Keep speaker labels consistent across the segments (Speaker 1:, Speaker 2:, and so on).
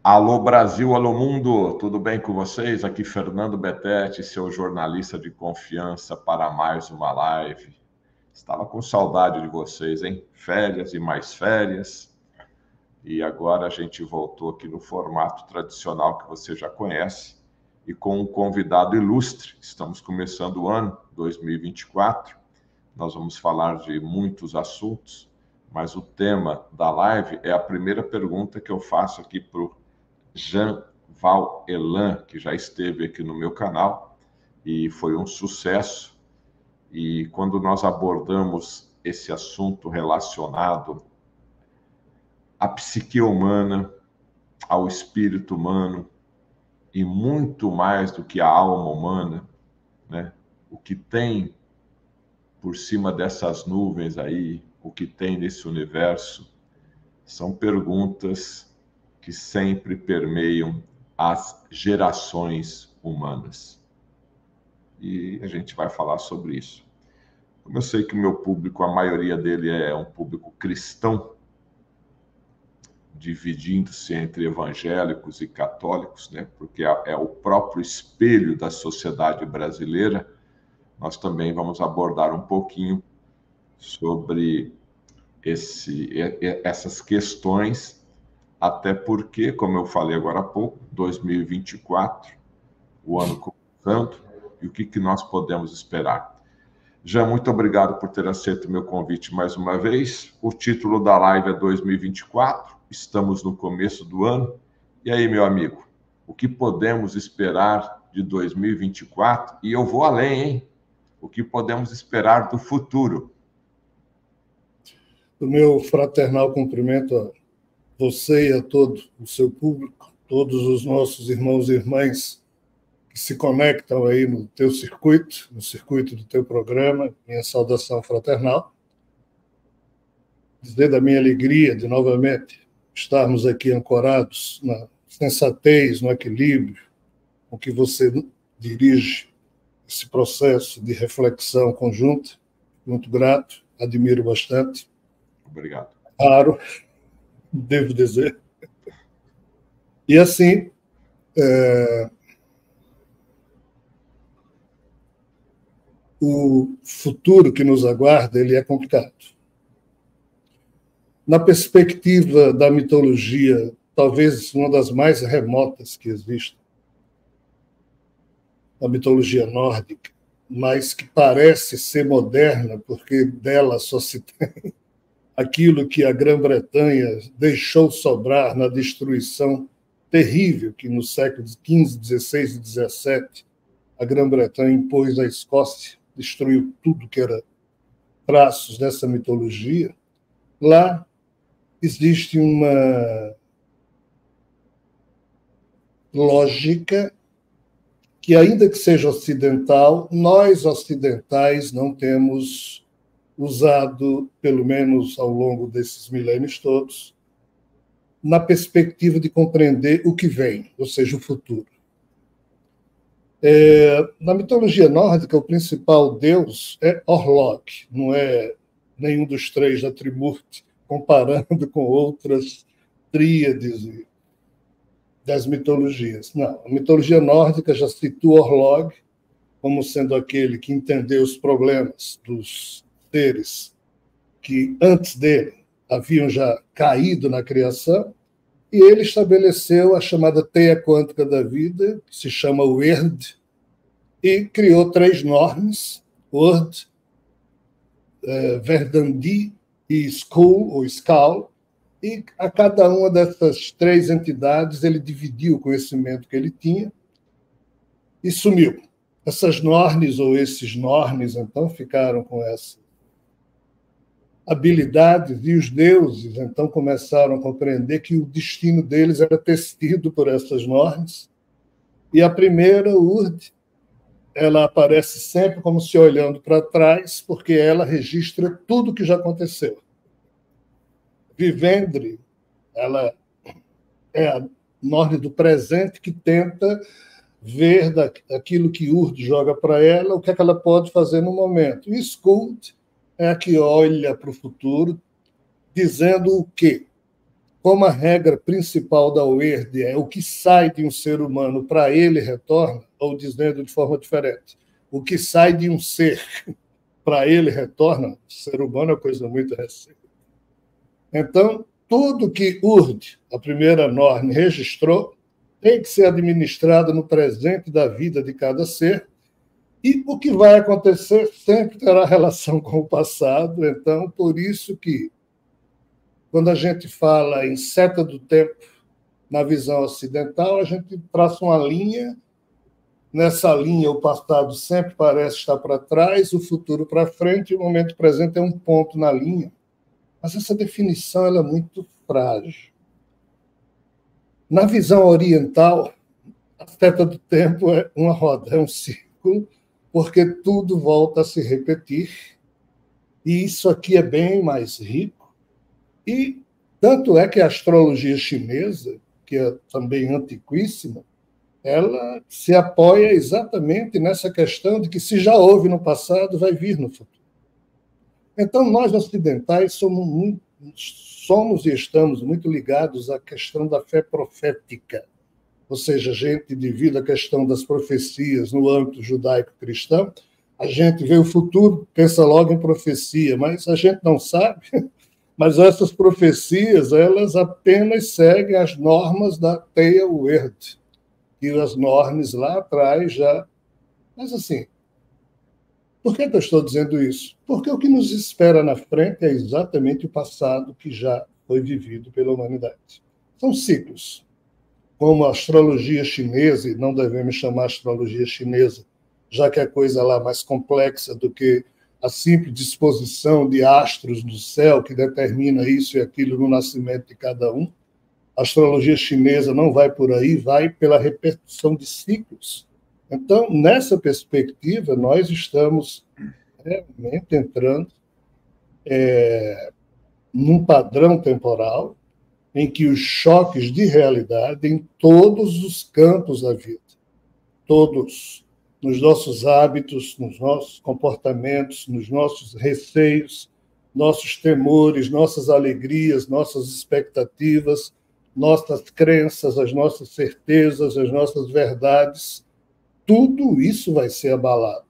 Speaker 1: Alô Brasil, alô mundo, tudo bem com vocês? Aqui Fernando Betete, seu jornalista de confiança para mais uma live. Estava com saudade de vocês, hein? Férias e mais férias. E agora a gente voltou aqui no formato tradicional que você já conhece e com um convidado ilustre. Estamos começando o ano 2024. Nós vamos falar de muitos assuntos, mas o tema da live é a primeira pergunta que eu faço aqui para o Jean Val Elan, que já esteve aqui no meu canal e foi um sucesso. E quando nós abordamos esse assunto relacionado à psique humana, ao espírito humano e muito mais do que a alma humana, né? O que tem por cima dessas nuvens aí, o que tem nesse universo, são perguntas que sempre permeiam as gerações humanas. E a gente vai falar sobre isso. Como eu sei que o meu público, a maioria dele é um público cristão, dividindo-se entre evangélicos e católicos, né? Porque é o próprio espelho da sociedade brasileira, nós também vamos abordar um pouquinho sobre essas questões, até porque, como eu falei agora há pouco, 2024, o ano começando, e o que nós podemos esperar. Já muito obrigado por ter aceito o meu convite mais uma vez. O título da live é 2024, estamos no começo do ano. E aí, meu amigo, o que podemos esperar de 2024? E eu vou além, hein? O que podemos esperar do futuro?
Speaker 2: O meu fraternal cumprimento a você e a todo o seu público, todos os nossos irmãos e irmãs que se conectam aí no teu circuito, no circuito do teu programa, minha saudação fraternal. Dizer da minha alegria de novamente estarmos aqui ancorados na sensatez, no equilíbrio com que você dirige esse processo de reflexão conjunta. Muito grato, admiro bastante.
Speaker 1: Obrigado.
Speaker 2: Raro, devo dizer. E assim, o futuro que nos aguarda, ele é complicado. Na perspectiva da mitologia, talvez uma das mais remotas que existem, a mitologia nórdica, mas que parece ser moderna, porque dela só se tem aquilo que a Grã-Bretanha deixou sobrar na destruição terrível que no século XV, XVI e XVII a Grã-Bretanha impôs à Escócia, destruiu tudo que era traços dessa mitologia. Lá existe uma lógica que, ainda que seja ocidental, nós ocidentais não temos usado, pelo menos ao longo desses milênios todos, na perspectiva de compreender o que vem, ou seja, o futuro. Na mitologia nórdica, o principal deus é Orlog, não é nenhum dos três da Trimurti, comparando com outras tríades das mitologias. Não, a mitologia nórdica já situa Orlog como sendo aquele que entendeu os problemas dos seres que antes dele haviam já caído na criação, e ele estabeleceu a chamada teia quântica da vida, que se chama Wyrd, e criou três normas, Wyrd, Verdandi e Skull, ou Skal, e a cada uma dessas três entidades ele dividiu o conhecimento que ele tinha e sumiu. Essas nornes, ou esses nornes, então, ficaram com essa habilidades, e os deuses, então, começaram a compreender que o destino deles era tecido por essas normas. E a primeira, Urd, ela aparece sempre como se olhando para trás, porque ela registra tudo que já aconteceu. Vivendre, ela é a norne do presente que tenta ver daquilo que Urd joga para ela, o que é que ela pode fazer no momento. E Skuld é a que olha para o futuro, dizendo o quê? como a regra principal da UERD é o que sai de um ser humano para ele retorna, ou dizendo de forma diferente, o que sai de um ser para ele retorna, o ser humano é uma coisa muito recente. Então, tudo que URD, a primeira norma, registrou, tem que ser administrado no presente da vida de cada ser, e o que vai acontecer sempre terá relação com o passado. Então, por isso que, quando a gente fala em seta do tempo na visão ocidental, a gente traça uma linha. Nessa linha, o passado sempre parece estar para trás, o futuro para frente, e o momento presente é um ponto na linha. Mas essa definição ela é muito frágil. Na visão oriental, a seta do tempo é uma roda, é um círculo, porque tudo volta a se repetir, e isso aqui é bem mais rico. E tanto é que a astrologia chinesa, que é também antiquíssima, ela se apoia exatamente nessa questão de que se já houve no passado, vai vir no futuro. Então, nós ocidentais somos e estamos muito ligados à questão da fé profética, ou seja, a gente, devido à questão das profecias no âmbito judaico-cristão, a gente vê o futuro, pensa logo em profecia, mas a gente não sabe. Mas essas profecias, elas apenas seguem as normas da Teia Werd, e as normas lá atrás já... Mas, assim, por que eu estou dizendo isso? Porque o que nos espera na frente é exatamente o passado que já foi vivido pela humanidade. São ciclos. Como a astrologia chinesa, e não devemos chamar astrologia chinesa, já que é coisa lá mais complexa do que a simples disposição de astros do céu que determina isso e aquilo no nascimento de cada um. A astrologia chinesa não vai por aí, vai pela repetição de ciclos. Então, nessa perspectiva, nós estamos realmente entrando num padrão temporal em que os choques de realidade em todos os campos da vida, todos, nos nossos hábitos, nos nossos comportamentos, nos nossos receios, nossos temores, nossas alegrias, nossas expectativas, nossas crenças, as nossas certezas, as nossas verdades, tudo isso vai ser abalado.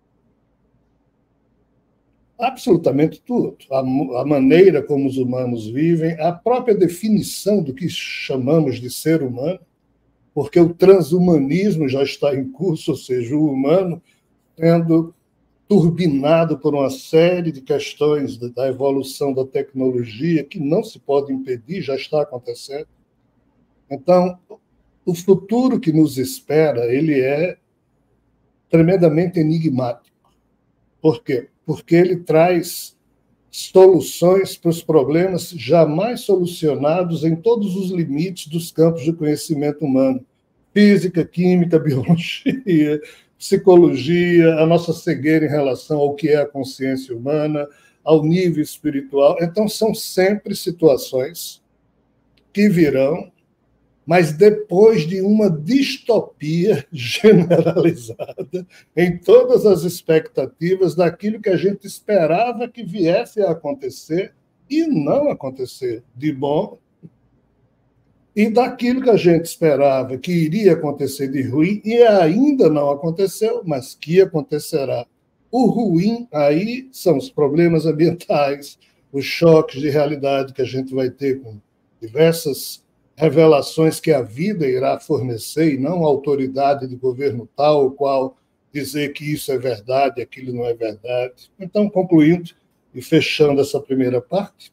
Speaker 2: Absolutamente tudo. A maneira como os humanos vivem, a própria definição do que chamamos de ser humano, porque o transhumanismo já está em curso, ou seja, o humano sendo turbinado por uma série de questões da evolução da tecnologia que não se pode impedir, já está acontecendo. Então, o futuro que nos espera, ele é tremendamente enigmático. Por quê? Porque ele traz soluções para os problemas jamais solucionados em todos os limites dos campos de conhecimento humano. Física, química, biologia, psicologia, a nossa cegueira em relação ao que é a consciência humana, ao nível espiritual. Então, são sempre situações que virão, mas depois de uma distopia generalizada em todas as expectativas daquilo que a gente esperava que viesse a acontecer e não acontecer de bom, e daquilo que a gente esperava que iria acontecer de ruim e ainda não aconteceu, mas que acontecerá. O ruim aí são os problemas ambientais, os choques de realidade que a gente vai ter com diversas revelações que a vida irá fornecer, e não a autoridade de governo tal ou qual dizer que isso é verdade, aquilo não é verdade. Então, concluindo e fechando essa primeira parte,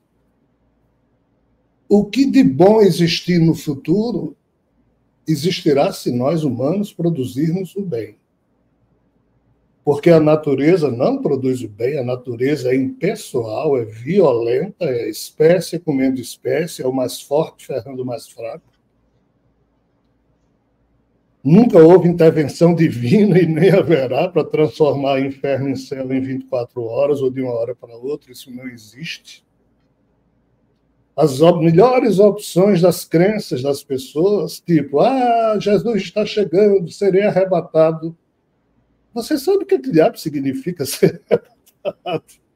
Speaker 2: o que de bom existir no futuro existirá se nós, humanos, produzirmos o bem. Porque a natureza não produz o bem, a natureza é impessoal, é violenta, é espécie comendo espécie, é o mais forte ferrando o mais fraco. Nunca houve intervenção divina e nem haverá para transformar inferno em céu em 24 horas ou de uma hora para outra, isso não existe. As melhores opções das crenças das pessoas, tipo, Jesus está chegando, serei arrebatado. Você sabe o que diabo significa ser arrebatado?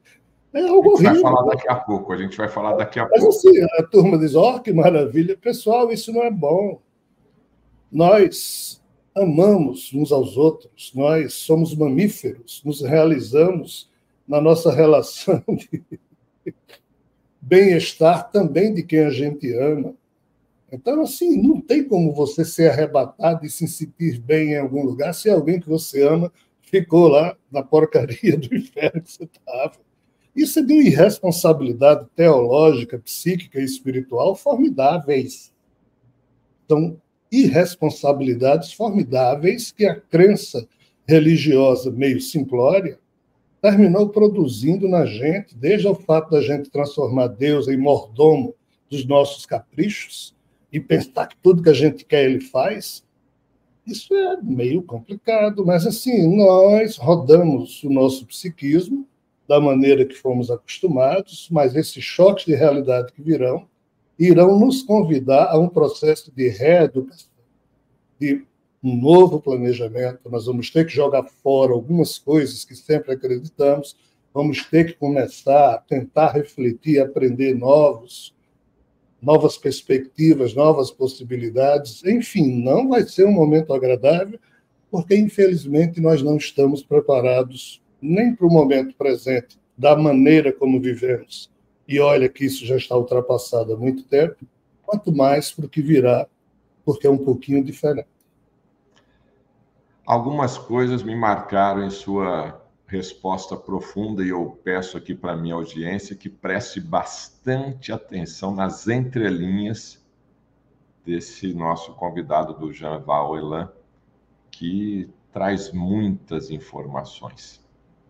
Speaker 2: É algo
Speaker 1: A gente vai
Speaker 2: horrível.
Speaker 1: falar daqui a pouco, a gente vai falar daqui a
Speaker 2: Mas
Speaker 1: pouco.
Speaker 2: assim, a turma diz, que maravilha. Pessoal, isso não é bom. Nós amamos uns aos outros, nós somos mamíferos, nos realizamos na nossa relação de bem-estar também de quem a gente ama. Então, assim, não tem como você ser arrebatado e se sentir bem em algum lugar se alguém que você ama ficou lá na porcaria do inferno que você estava. Isso é de uma irresponsabilidade teológica, psíquica e espiritual formidáveis. São irresponsabilidades formidáveis que a crença religiosa meio simplória terminou produzindo na gente, desde o fato da gente transformar Deus em mordomo dos nossos caprichos e pensar que tudo que a gente quer ele faz. Isso é meio complicado, mas assim, nós rodamos o nosso psiquismo da maneira que fomos acostumados, mas esses choques de realidade que virão irão nos convidar a um processo de reeducação, de um novo planejamento. Nós vamos ter que jogar fora algumas coisas que sempre acreditamos, vamos ter que começar a tentar refletir, aprender novas perspectivas, novas possibilidades. Enfim, não vai ser um momento agradável, porque, infelizmente, nós não estamos preparados nem para o momento presente, da maneira como vivemos. E olha que isso já está ultrapassado há muito tempo, quanto mais para o que virá, porque é um pouquinho diferente.
Speaker 1: Algumas coisas me marcaram em sua resposta profunda e eu peço aqui para a minha audiência que preste bastante atenção nas entrelinhas desse nosso convidado do Jean-Val Elan, que traz muitas informações.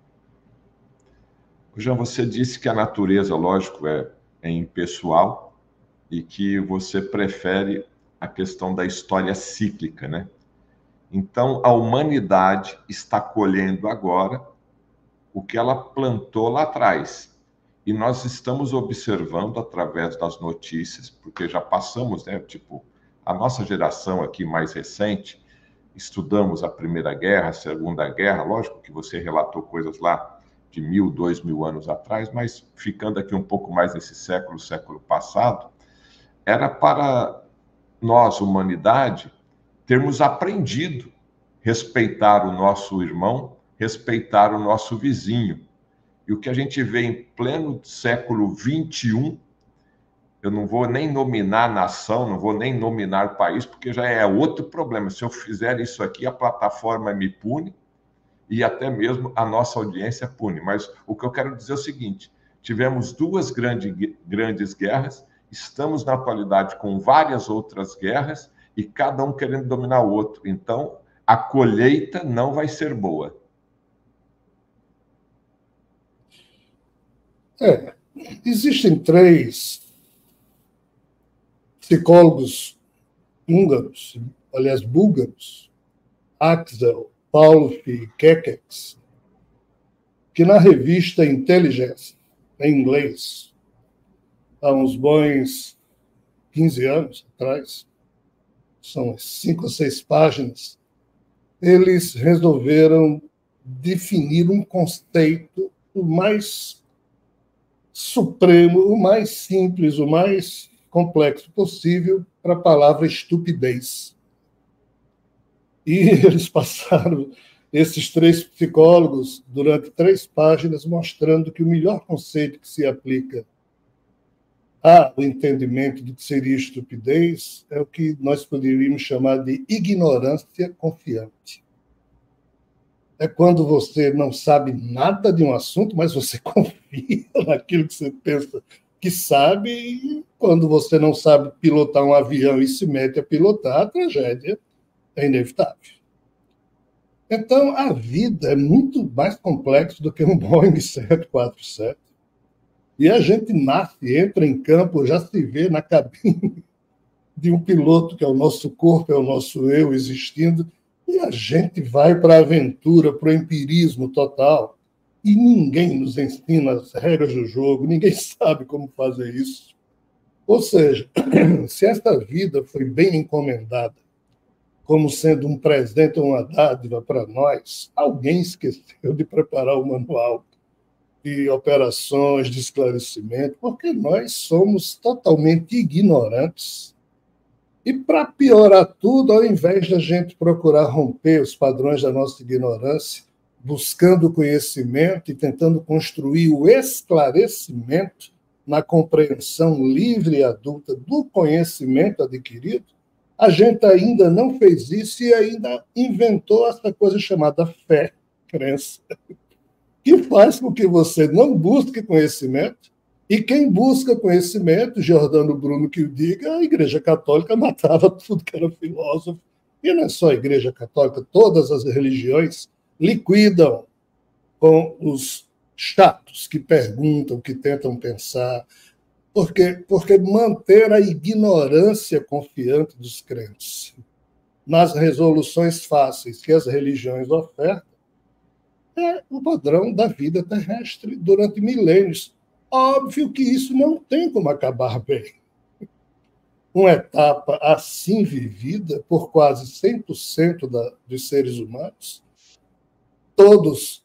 Speaker 1: Jean, você disse que a natureza, lógico, é impessoal e que você prefere a questão da história cíclica, né? Então, a humanidade está colhendo agora o que ela plantou lá atrás. E nós estamos observando através das notícias, porque já passamos, né? Tipo, a nossa geração aqui mais recente, estudamos a Primeira Guerra, a Segunda Guerra, lógico que você relatou coisas lá de 1.000, 2.000 anos atrás, mas ficando aqui um pouco mais nesse século passado, era para nós, humanidade, termos aprendido a respeitar o nosso irmão, respeitar o nosso vizinho. E o que a gente vê em pleno século XXI, eu não vou nem nominar nação, não vou nem nominar país, porque já é outro problema. Se eu fizer isso aqui, a plataforma me pune e até mesmo a nossa audiência pune. Mas o que eu quero dizer é o seguinte: tivemos duas grandes guerras, estamos na atualidade com várias outras guerras e cada um querendo dominar o outro. Então, a colheita não vai ser boa.
Speaker 2: Existem três psicólogos húngaros, aliás, búlgaros, Axel, Paulo e Kekex, que na revista Intelligence, em inglês, há uns bons 15 anos atrás, são 5 ou 6 páginas, eles resolveram definir um conceito o mais supremo, o mais simples, o mais complexo possível para a palavra estupidez. E eles passaram, esses 3 psicólogos, durante 3 páginas, mostrando que o melhor conceito que se aplica ao entendimento do que seria estupidez é o que nós poderíamos chamar de ignorância confiante. É quando você não sabe nada de um assunto, mas você confia naquilo que você pensa que sabe, e quando você não sabe pilotar um avião e se mete a pilotar, a tragédia é inevitável. Então, a vida é muito mais complexa do que um Boeing 747. E a gente nasce, entra em campo, já se vê na cabine de um piloto, que é o nosso corpo, é o nosso eu existindo, e a gente vai para a aventura, para o empirismo total. E ninguém nos ensina as regras do jogo, ninguém sabe como fazer isso. Ou seja, se essa vida foi bem encomendada, como sendo um presente ou uma dádiva para nós, alguém esqueceu de preparar o manual. de operações de esclarecimento, porque nós somos totalmente ignorantes. E, para piorar tudo, ao invés de a gente procurar romper os padrões da nossa ignorância, buscando conhecimento e tentando construir o esclarecimento na compreensão livre e adulta do conhecimento adquirido, a gente ainda não fez isso e ainda inventou essa coisa chamada fé, crença, que faz com que você não busque conhecimento, e quem busca conhecimento, Giordano Bruno que o diga, a Igreja Católica matava tudo que era filósofo. E não é só a Igreja Católica, todas as religiões liquidam com os chatos que perguntam, que tentam pensar, porque manter a ignorância confiante dos crentes nas resoluções fáceis que as religiões ofertam é o padrão da vida terrestre durante milênios. Óbvio que isso não tem como acabar bem. Uma etapa assim vivida por quase 100% dos seres humanos, todos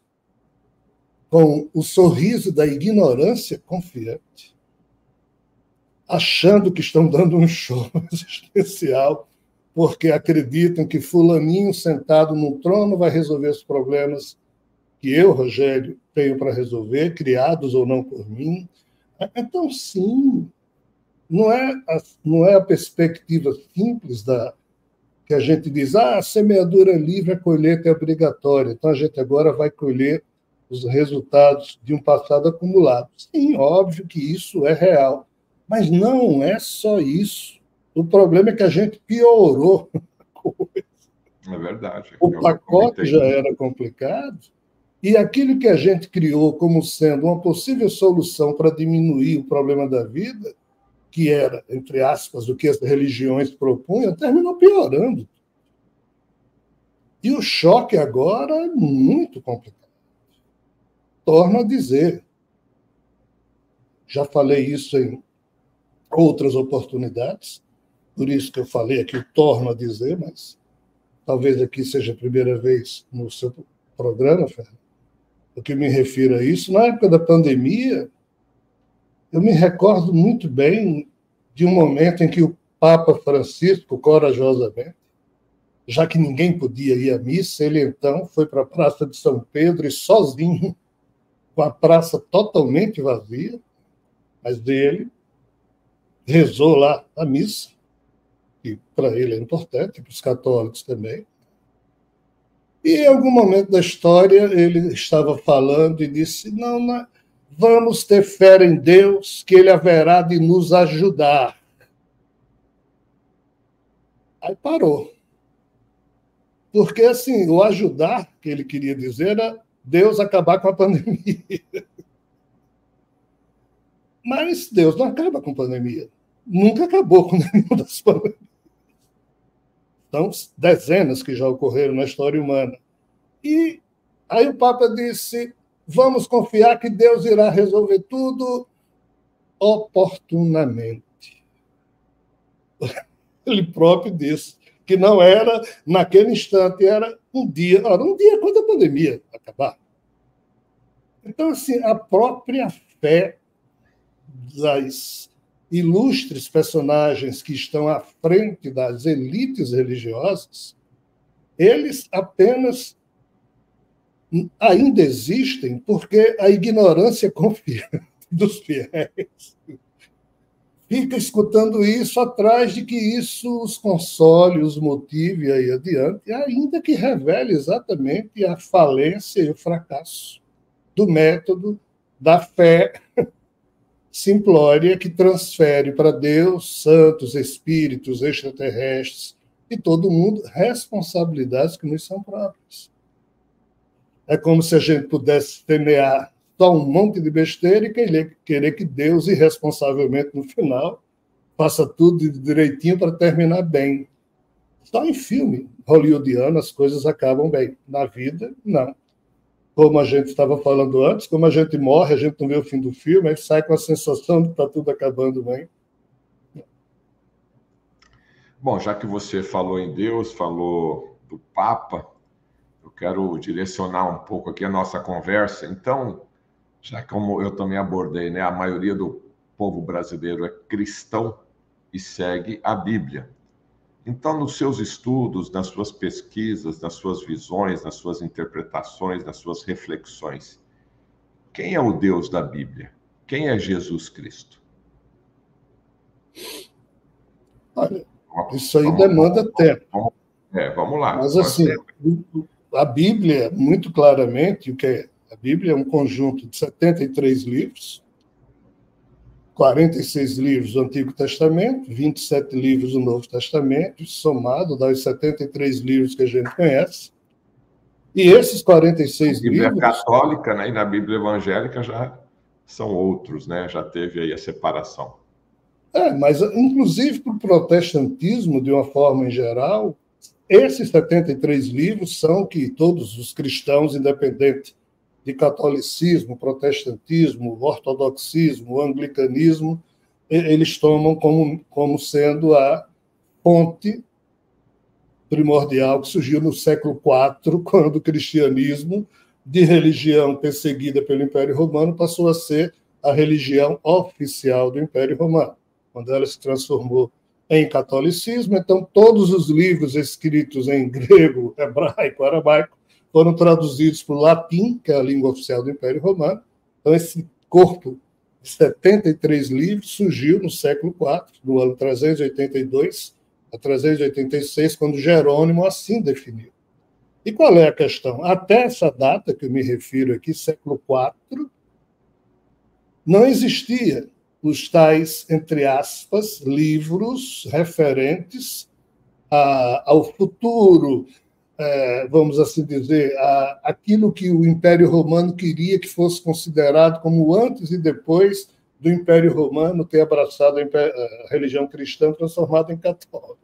Speaker 2: com o sorriso da ignorância confiante, achando que estão dando um show existencial, porque acreditam que fulaninho sentado no trono vai resolver os problemas que eu, Rogério, tenho para resolver, criados ou não por mim. Então, sim, não é a perspectiva simples que a gente diz, a semeadura livre, a colheita é obrigatória, então a gente agora vai colher os resultados de um passado acumulado. Sim, óbvio que isso é real, mas não é só isso. O problema é que a gente piorou a coisa.
Speaker 1: É verdade.
Speaker 2: O pacote já era complicado, e aquilo que a gente criou como sendo uma possível solução para diminuir o problema da vida, que era, entre aspas, o que as religiões propunham, terminou piorando. E o choque agora é muito complicado. Torno a dizer, já falei isso em outras oportunidades, por isso que eu falei aqui, eu torno a dizer, mas talvez aqui seja a primeira vez no seu programa, Fernando, o que me refiro a isso. Na época da pandemia, eu me recordo muito bem de um momento em que o Papa Francisco, corajosamente, já que ninguém podia ir à missa, ele então foi para a Praça de São Pedro e sozinho, com a praça totalmente vazia, mas dele, rezou lá a missa, que para ele é importante, para os católicos também. E em algum momento da história ele estava falando e disse, não, vamos ter fé em Deus, que ele haverá de nos ajudar. Aí parou. Porque, assim, o ajudar, que ele queria dizer, era Deus acabar com a pandemia. Mas Deus não acaba com a pandemia. Nunca acabou com nenhuma das pandemias. São dezenas que já ocorreram na história humana. E aí o Papa disse, vamos confiar que Deus irá resolver tudo oportunamente. Ele próprio disse que não era naquele instante, era um dia. Ora, um dia quando a pandemia acabar. Então, assim, a própria fé das ilustres personagens que estão à frente das elites religiosas, eles apenas ainda existem porque a ignorância confiante dos fiéis fica escutando isso atrás de que isso os console, os motive aí adiante, ainda que revele exatamente a falência e o fracasso do método da fé simplória que transfere para Deus, santos, espíritos, extraterrestres e todo mundo responsabilidades que nos são próprias. É como se a gente pudesse semear só um monte de besteira e querer que Deus, irresponsavelmente, no final, faça tudo direitinho para terminar bem. Só em filme hollywoodiano as coisas acabam bem. Na vida, não. Como a gente estava falando antes, como a gente morre, a gente não vê o fim do filme, aí sai com a sensação de que está tudo acabando bem.
Speaker 1: Bom, já que você falou em Deus, falou do Papa, eu quero direcionar um pouco aqui a nossa conversa. Então, Já como eu também abordei, né, a maioria do povo brasileiro é cristão e segue a Bíblia. Então, nos seus estudos, nas suas pesquisas, nas suas visões, nas suas interpretações, nas suas reflexões, quem é o Deus da Bíblia? Quem é Jesus Cristo?
Speaker 2: Olha, isso aí demanda tempo.
Speaker 1: Vamos lá.
Speaker 2: Mas, assim, a Bíblia, muito claramente, o que é? A Bíblia é um conjunto de 73 livros, 46 livros do Antigo Testamento, 27 livros do Novo Testamento, somado dá os 73 livros que a gente conhece. E esses 46 livros...
Speaker 1: A Bíblia católica, né, e na Bíblia evangélica já são outros, né? Já teve aí a separação.
Speaker 2: Mas, inclusive, para o protestantismo, de uma forma em geral, esses 73 livros são que todos os cristãos, independente de catolicismo, protestantismo, ortodoxismo, anglicanismo, eles tomam como sendo a fonte primordial que surgiu no século IV, quando o cristianismo, de religião perseguida pelo Império Romano, passou a ser a religião oficial do Império Romano, quando ela se transformou em catolicismo. Então, todos os livros escritos em grego, hebraico, aramaico, foram traduzidos para o latim, que é a língua oficial do Império Romano. Então, esse corpo de 73 livros surgiu no século IV, no ano 382 a 386, quando Jerônimo assim definiu. E qual é a questão? Até essa data que eu me refiro aqui, século IV, não existia os tais, entre aspas, livros referentes ao futuro, vamos assim dizer, aquilo que o Império Romano queria que fosse considerado como antes e depois do Império Romano ter abraçado a religião cristã transformada em católica.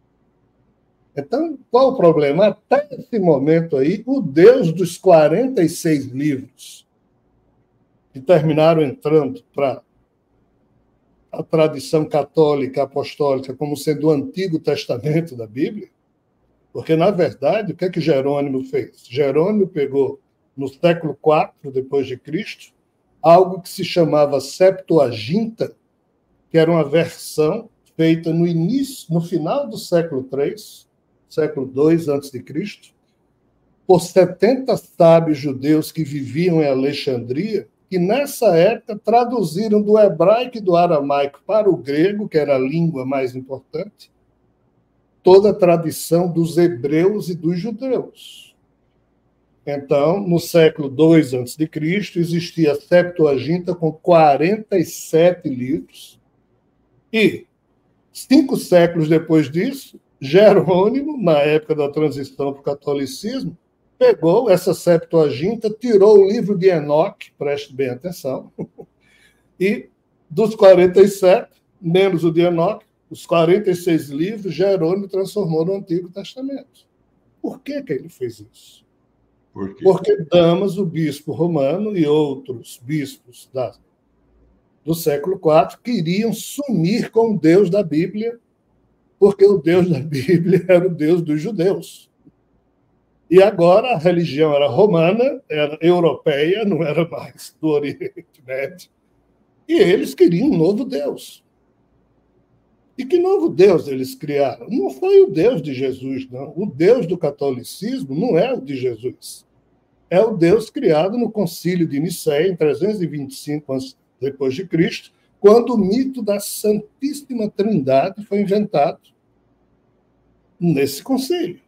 Speaker 2: Então, qual o problema? Até esse momento aí, o Deus dos 46 livros que terminaram entrando para a tradição católica apostólica como sendo o Antigo Testamento da Bíblia, porque, na verdade, o que é que Jerônimo fez? Jerônimo pegou, no século IV depois de Cristo, algo que se chamava Septuaginta, que era uma versão feita no final do século III, século II a.C., por 70 sábios judeus que viviam em Alexandria, que nessa época traduziram do hebraico e do aramaico para o grego, que era a língua mais importante, toda a tradição dos hebreus e dos judeus. Então, no século II a.C., existia a Septuaginta com 47 livros, e 5 séculos depois disso, Jerônimo, na época da transição para o catolicismo, pegou essa Septuaginta, tirou o livro de Enoque, preste bem atenção, e dos 47, menos o de Enoque, os 46 livros, Jerônimo transformou no Antigo Testamento. Por que ele fez isso?
Speaker 1: Por quê?
Speaker 2: Porque Damas, o bispo romano, e outros bispos do século IV queriam sumir com o Deus da Bíblia, porque o Deus da Bíblia era o Deus dos judeus. E agora a religião era romana, era europeia, não era mais do Oriente Médio. E eles queriam um novo Deus. E que novo Deus eles criaram? Não foi o Deus de Jesus, não. O Deus do catolicismo não é o de Jesus. É o Deus criado no Concílio de Nicéia, em 325 depois de Cristo, quando o mito da Santíssima Trindade foi inventado nesse concílio.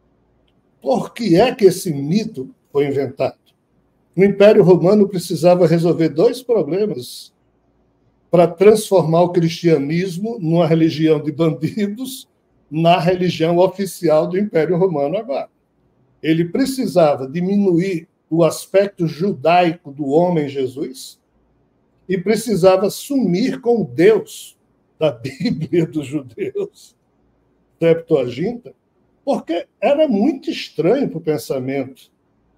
Speaker 2: Por que é que esse mito foi inventado? O Império Romano precisava resolver 2 problemas para transformar o cristianismo numa religião de bandidos na religião oficial do Império Romano agora. Ele precisava diminuir o aspecto judaico do homem Jesus e precisava sumir com o Deus da Bíblia dos judeus, Septuaginta, porque era muito estranho para o pensamento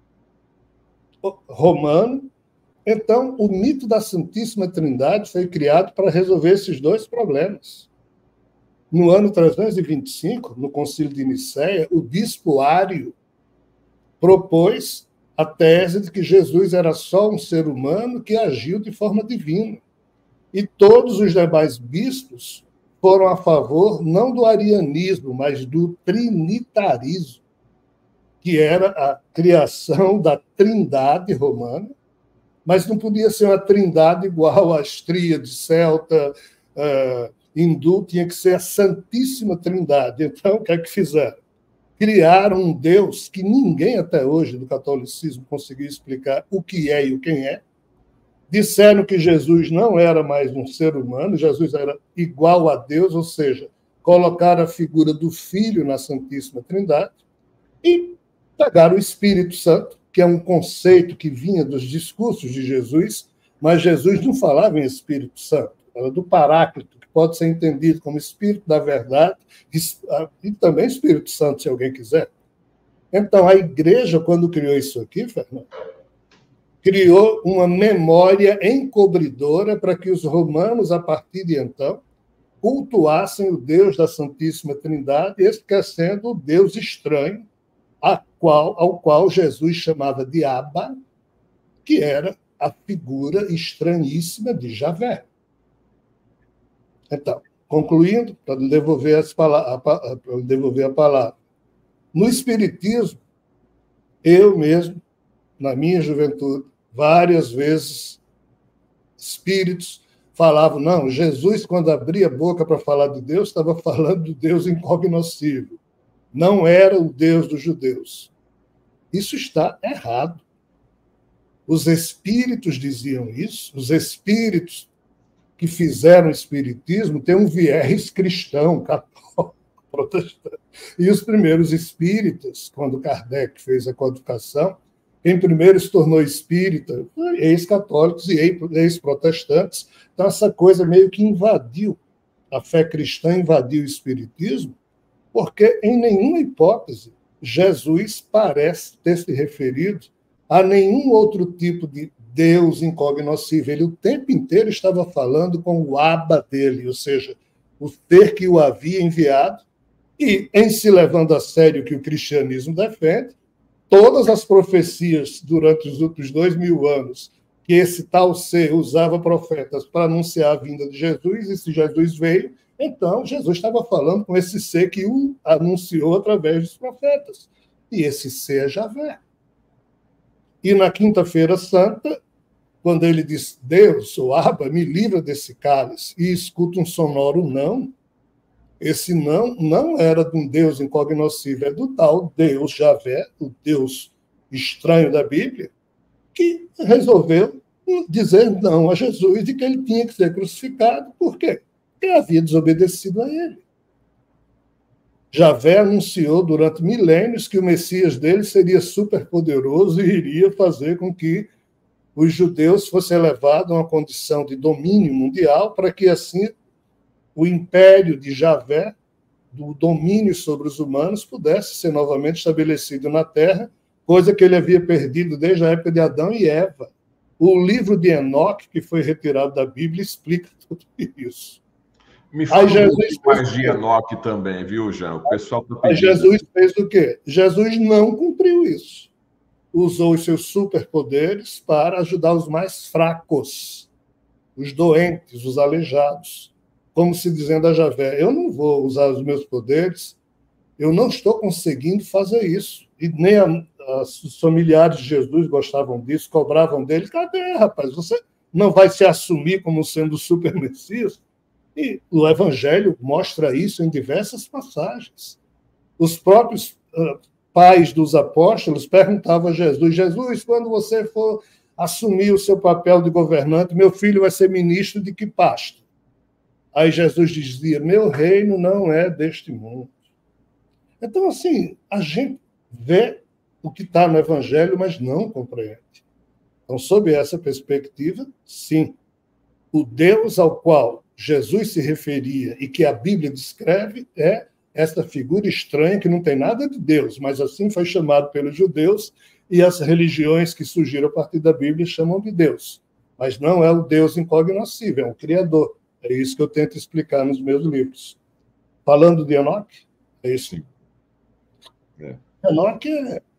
Speaker 2: romano. Então, o mito da Santíssima Trindade foi criado para resolver esses 2 problemas. No ano 325, no Concílio de Nicéia, o bispo Ário propôs a tese de que Jesus era só um ser humano que agiu de forma divina. E todos os demais bispos foram a favor não do arianismo, mas do trinitarismo, que era a criação da trindade romana, mas não podia ser uma trindade igual às tríades celta, hindu, tinha que ser a Santíssima Trindade. Então, o que é que fizeram? Criaram um Deus que ninguém até hoje do catolicismo conseguiu explicar o que é e o quem é. Disseram que Jesus não era mais um ser humano, Jesus era igual a Deus, ou seja, colocaram a figura do Filho na Santíssima Trindade e pegaram o Espírito Santo, que é um conceito que vinha dos discursos de Jesus, mas Jesus não falava em Espírito Santo, era do Paráclito, que pode ser entendido como Espírito da Verdade e também Espírito Santo, se alguém quiser. Então, a igreja, quando criou isso aqui, Fernando, criou uma memória encobridora para que os romanos, a partir de então, cultuassem o Deus da Santíssima Trindade, esquecendo o Deus estranho, ao qual Jesus chamava de Abba, que era a figura estranhíssima de Javé. Então, concluindo, para devolver a palavra, no Espiritismo, eu mesmo, na minha juventude, várias vezes, espíritos falavam, não, Jesus, quando abria a boca para falar de Deus, estava falando do Deus incognoscível. Não era o Deus dos judeus. Isso está errado. Os espíritos diziam isso, os espíritos que fizeram o espiritismo têm um viés cristão, católico, protestante. E os primeiros espíritas, quando Kardec fez a codificação, quem primeiro se tornou espírita, ex-católicos e ex-protestantes. Então, essa coisa meio que invadiu, a fé cristã invadiu o espiritismo, porque, em nenhuma hipótese, Jesus parece ter se referido a nenhum outro tipo de Deus incognoscível. Ele o tempo inteiro estava falando com o Abba dele, ou seja, o ser que o havia enviado, e, em se levando a sério o que o cristianismo defende, todas as profecias durante os últimos 2000 anos que esse tal ser usava profetas para anunciar a vinda de Jesus, e se Jesus veio, então Jesus estava falando com esse ser que o anunciou através dos profetas. E esse ser é Javé. E na Quinta-feira Santa, quando ele diz, Deus, ou Abba, me livra desse cálice, e escuta um sonoro não, esse não era de um Deus incognoscível, é do tal Deus Javé, o Deus estranho da Bíblia, que resolveu dizer não a Jesus e que ele tinha que ser crucificado. Por quê? Porque havia desobedecido a ele. Javé anunciou durante milênios que o Messias dele seria superpoderoso e iria fazer com que os judeus fossem elevados a uma condição de domínio mundial para que, assim, o império de Javé, do domínio sobre os humanos, pudesse ser novamente estabelecido na Terra, coisa que ele havia perdido desde a época de Adão e Eva. O livro de Enoque, que foi retirado da Bíblia, explica tudo isso.
Speaker 1: Me fala mais de Enoque também, viu, Jean? O pessoal está pedindo.
Speaker 2: Jesus fez o quê? Jesus não cumpriu isso. Usou os seus superpoderes para ajudar os mais fracos, os doentes, os aleijados. Como se dizendo a Javé, eu não vou usar os meus poderes, eu não estou conseguindo fazer isso. E nem os familiares de Jesus gostavam disso, cobravam dele. Cadê, rapaz? Você não vai se assumir como sendo o super Messias? E o Evangelho mostra isso em diversas passagens. Os próprios pais dos apóstolos perguntavam a Jesus, Jesus, quando você for assumir o seu papel de governante, meu filho vai ser ministro de que pasta? Aí Jesus dizia, meu reino não é deste mundo. Então, assim, a gente vê o que está no Evangelho, mas não compreende. Então, sob essa perspectiva, sim, o Deus ao qual Jesus se referia e que a Bíblia descreve é esta figura estranha que não tem nada de Deus, mas assim foi chamado pelos judeus e as religiões que surgiram a partir da Bíblia chamam de Deus. Mas não é o Deus incognoscível, é um Criador. É isso que eu tento explicar nos meus livros. Falando de Enoque, é isso.
Speaker 1: É.
Speaker 2: Enoque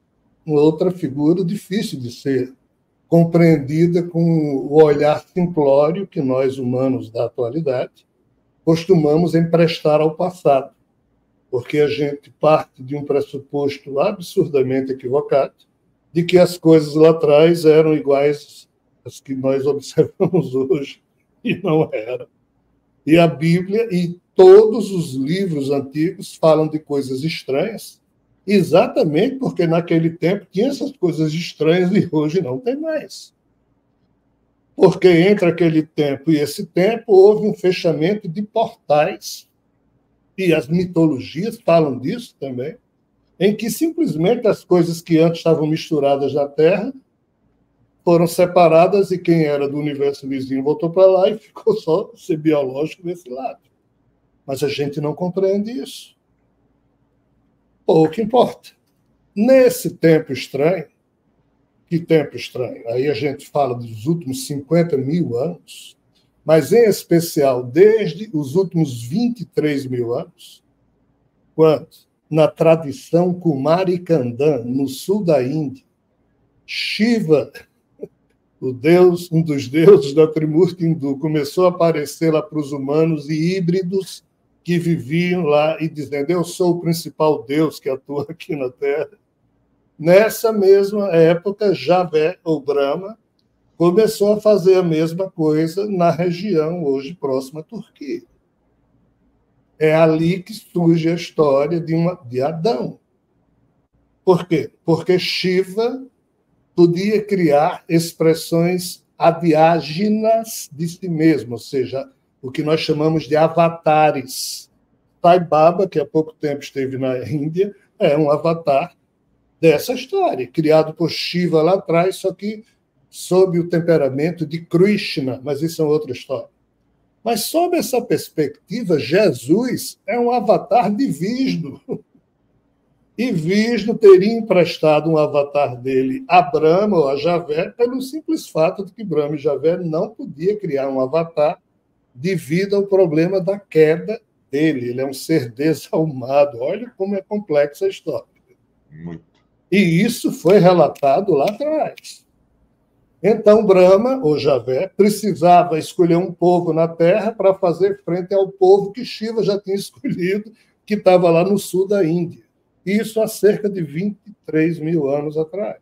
Speaker 2: uma outra figura difícil de ser compreendida com o olhar simplório que nós, humanos da atualidade, costumamos emprestar ao passado, porque a gente parte de um pressuposto absurdamente equivocado de que as coisas lá atrás eram iguais às que nós observamos hoje, e não eram. E a Bíblia e todos os livros antigos falam de coisas estranhas, exatamente porque naquele tempo tinha essas coisas estranhas e hoje não tem mais. Porque entre aquele tempo e esse tempo houve um fechamento de portais, e as mitologias falam disso também, em que simplesmente as coisas que antes estavam misturadas na Terra foram separadas e quem era do universo vizinho voltou para lá e ficou só o ser biológico desse lado. Mas a gente não compreende isso. Pouco importa. Nesse tempo estranho, que tempo estranho? Aí a gente fala dos últimos 50 mil anos, mas em especial desde os últimos 23 mil anos, quando, na tradição Kumari Kandan, no sul da Índia, Shiva, o deus, um dos deuses da Trimurti hindu, começou a aparecer lá para os humanos e híbridos que viviam lá e dizendo: eu sou o principal deus que atua aqui na Terra. Nessa mesma época, Javé, ou Brahma, começou a fazer a mesma coisa na região hoje próxima à Turquia. É ali que surge a história de Adão. Por quê? Porque Shiva podia criar expressões adiágenas de si mesmo, ou seja, o que nós chamamos de avatares. Sai Baba, que há pouco tempo esteve na Índia, é um avatar dessa história, criado por Shiva lá atrás, só que sob o temperamento de Krishna, mas isso é outra história. Mas sob essa perspectiva, Jesus é um avatar de Vishnu. E Vishnu teria emprestado um avatar dele a Brahma ou a Javé pelo simples fato de que Brahma e Javé não podiam criar um avatar devido ao problema da queda dele. Ele é um ser desalmado. Olha como é complexa a história.
Speaker 1: Muito.
Speaker 2: E isso foi relatado lá atrás. Então, Brahma, ou Javé, precisava escolher um povo na Terra para fazer frente ao povo que Shiva já tinha escolhido, que estava lá no sul da Índia. Isso há cerca de 23 mil anos atrás.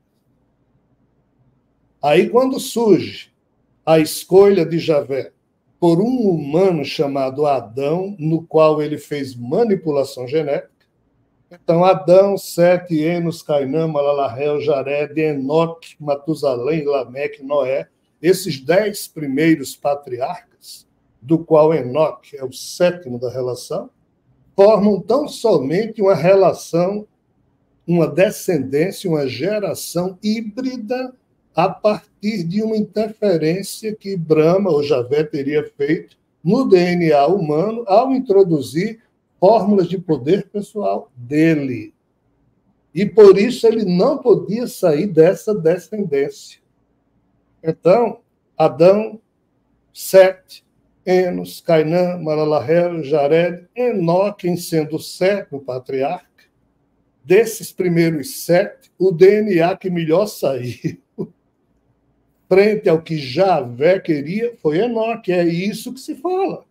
Speaker 2: Aí, quando surge a escolha de Javé por um humano chamado Adão, no qual ele fez manipulação genética, então Adão, Sete, Enos, Cainã, Malalahel, Jared, Enoque, Matusalém, Lameque, Noé, esses 10 primeiros patriarcas, do qual Enoque é o sétimo da relação, formam tão somente uma relação, uma descendência, uma geração híbrida a partir de uma interferência que Brahma ou Javé teria feito no DNA humano ao introduzir fórmulas de poder pessoal dele. E por isso ele não podia sair dessa descendência. Então, Adão, Sete, Enos, Cainã, Malalahel, Jared, Enoque, em sendo o sétimo patriarca, desses primeiros 7, o DNA que melhor saiu frente ao que Javé queria foi Enoque. É isso que se fala.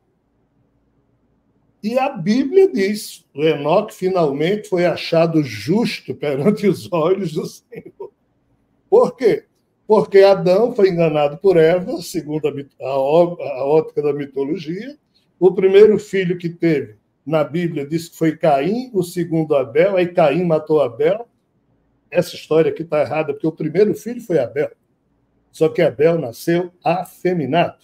Speaker 2: E a Bíblia diz: o Enoque finalmente foi achado justo perante os olhos do Senhor. Por quê? Porque Adão foi enganado por Eva, segundo a ótica da mitologia. O primeiro filho que teve, na Bíblia, diz que foi Caim, o segundo Abel, aí Caim matou Abel. Essa história aqui está errada, porque o primeiro filho foi Abel. Só que Abel nasceu afeminado.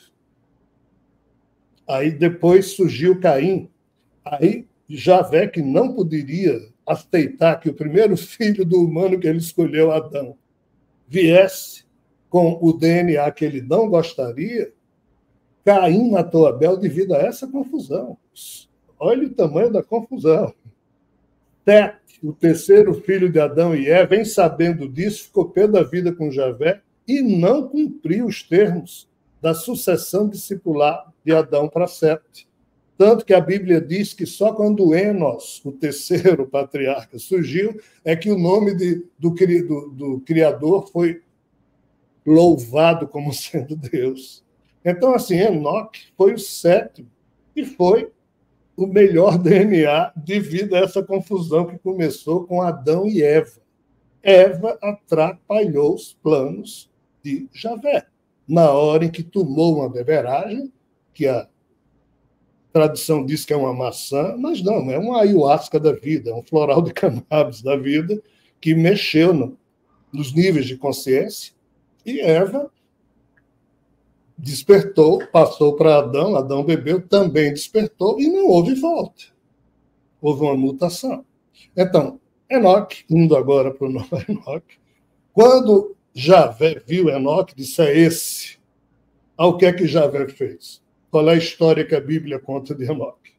Speaker 2: Aí depois surgiu Caim. Aí Javé, que não poderia aceitar que o primeiro filho do humano que ele escolheu, Adão, viesse com o DNA que ele não gostaria, Caim matou Abel devido a essa confusão. Olha o tamanho da confusão. Sete, o terceiro filho de Adão e Eva, em sabendo disso, ficou pé da vida com Javé e não cumpriu os termos da sucessão discipular de Adão para Sete. Tanto que a Bíblia diz que só quando Enos, o terceiro patriarca, surgiu, é que o nome do Criador foi louvado como sendo Deus. Então, assim, Enoque foi o sétimo e foi o melhor DNA devido a essa confusão que começou com Adão e Eva. Eva atrapalhou os planos de Javé. Na hora em que tomou uma beberagem, que a tradição diz que é uma maçã, mas não, é uma ayahuasca da vida, é um floral de cannabis da vida, que mexeu nos níveis de consciência, e Eva despertou, passou para Adão, Adão bebeu, também despertou, e não houve volta. Houve uma mutação. Então, Enoque, indo agora para o nome Enoque, quando Javé viu Enoque, disse, é esse. Ao que é que Javé fez? Qual é a história que a Bíblia conta de Enoque?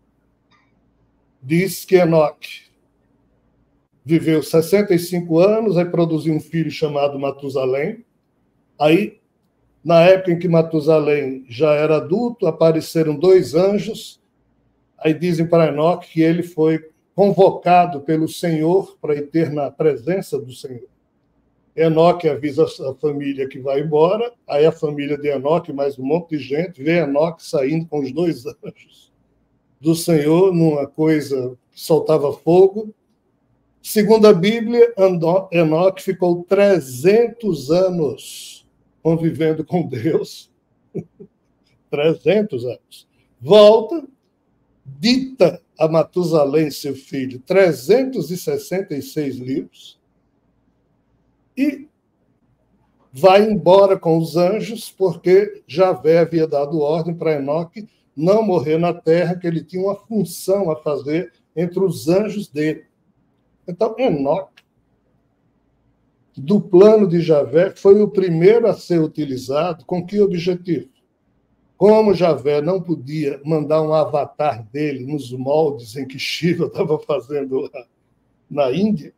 Speaker 2: Diz que Enoque viveu 65 anos, aí produziu um filho chamado Matusalém. Aí, na época em que Matusalém já era adulto, apareceram 2 anjos. Aí dizem para Enoque que ele foi convocado pelo Senhor para ir ter na presença do Senhor. Enoque avisa a família que vai embora, aí a família de Enoque, mais um monte de gente, vê Enoque saindo com os 2 anjos do Senhor, numa coisa que soltava fogo. Segundo a Bíblia, Enoque ficou 300 anos convivendo com Deus. 300 anos. Volta, dita a Matusalém, seu filho, 366 livros, e vai embora com os anjos, porque Javé havia dado ordem para Enoque não morrer na terra, que ele tinha uma função a fazer entre os anjos dele. Então, Enoque, do plano de Javé, foi o primeiro a ser utilizado com que objetivo? Como Javé não podia mandar um avatar dele nos moldes em que Shiva estava fazendo lá na Índia,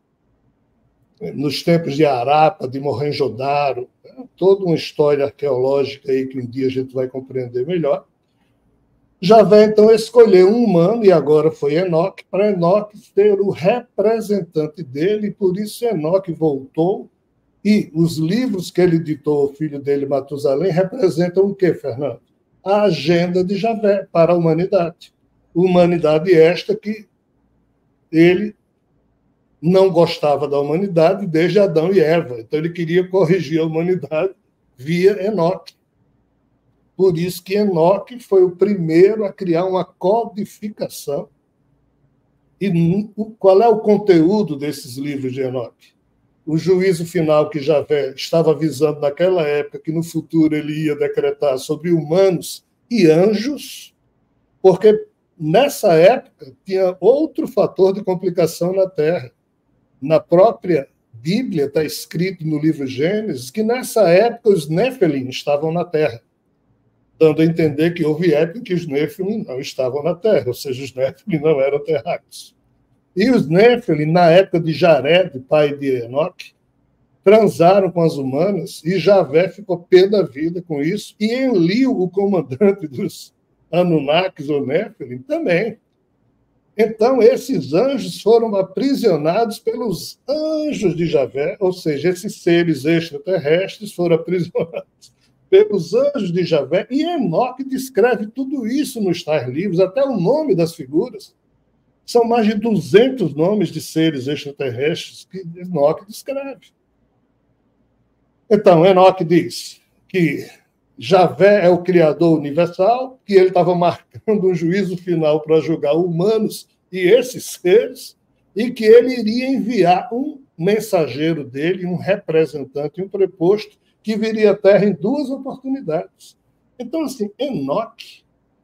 Speaker 2: nos tempos de Harappa, de Mohenjo-Daro, toda uma história arqueológica aí que um dia a gente vai compreender melhor. Javé, então, escolheu um humano, e agora foi Enoque, para Enoque ser o representante dele, e por isso Enoque voltou, e os livros que ele ditou ao filho dele, Matusalém, representam o quê, Fernando? A agenda de Javé para a humanidade. Humanidade esta que ele não gostava da humanidade desde Adão e Eva. Então, ele queria corrigir a humanidade via Enoque. Por isso que Enoque foi o primeiro a criar uma codificação. E qual é o conteúdo desses livros de Enoque? O juízo final que Javé estava avisando naquela época, que no futuro ele ia decretar sobre humanos e anjos, porque nessa época tinha outro fator de complicação na Terra. Na própria Bíblia está escrito no livro Gênesis que nessa época os Néfilim estavam na Terra, dando a entender que houve época em que os Néfilim não estavam na Terra, ou seja, os Néfilim não eram terráqueos. E os Néfilim, na época de Jared, pai de Enoque, transaram com as humanas, e Javé ficou pé da vida com isso, e Enlil, o comandante dos Anunnakis ou Néfilim, também. Então, esses anjos foram aprisionados pelos anjos de Javé, ou seja, esses seres extraterrestres foram aprisionados pelos anjos de Javé, e Enoque descreve tudo isso nos tais livros, até o nome das figuras. São mais de 200 nomes de seres extraterrestres que Enoque descreve. Então, Enoque diz que Javé é o Criador universal, que ele estava marcando um juízo final para julgar humanos e esses seres, e que ele iria enviar um mensageiro dele, um representante, um preposto, que viria à Terra em 2 oportunidades. Então, assim, Enoque,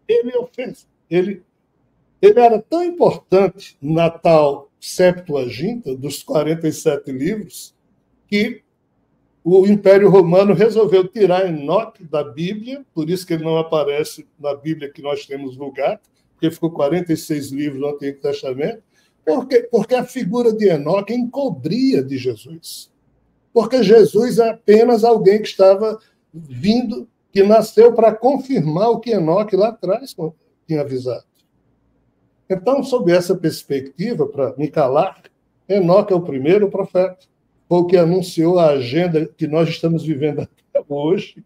Speaker 2: ele era tão importante na tal Septuaginta, dos 47 livros, que o Império Romano resolveu tirar Enoque da Bíblia, por isso que ele não aparece na Bíblia que nós temos Vulgata, porque ficou 46 livros no Antigo Testamento, porque a figura de Enoque encobria de Jesus. Porque Jesus é apenas alguém que estava vindo, que nasceu para confirmar o que Enoque lá atrás tinha avisado. Então, sob essa perspectiva, para me calar, Enoque é o primeiro profeta, foi o que anunciou a agenda que nós estamos vivendo até hoje.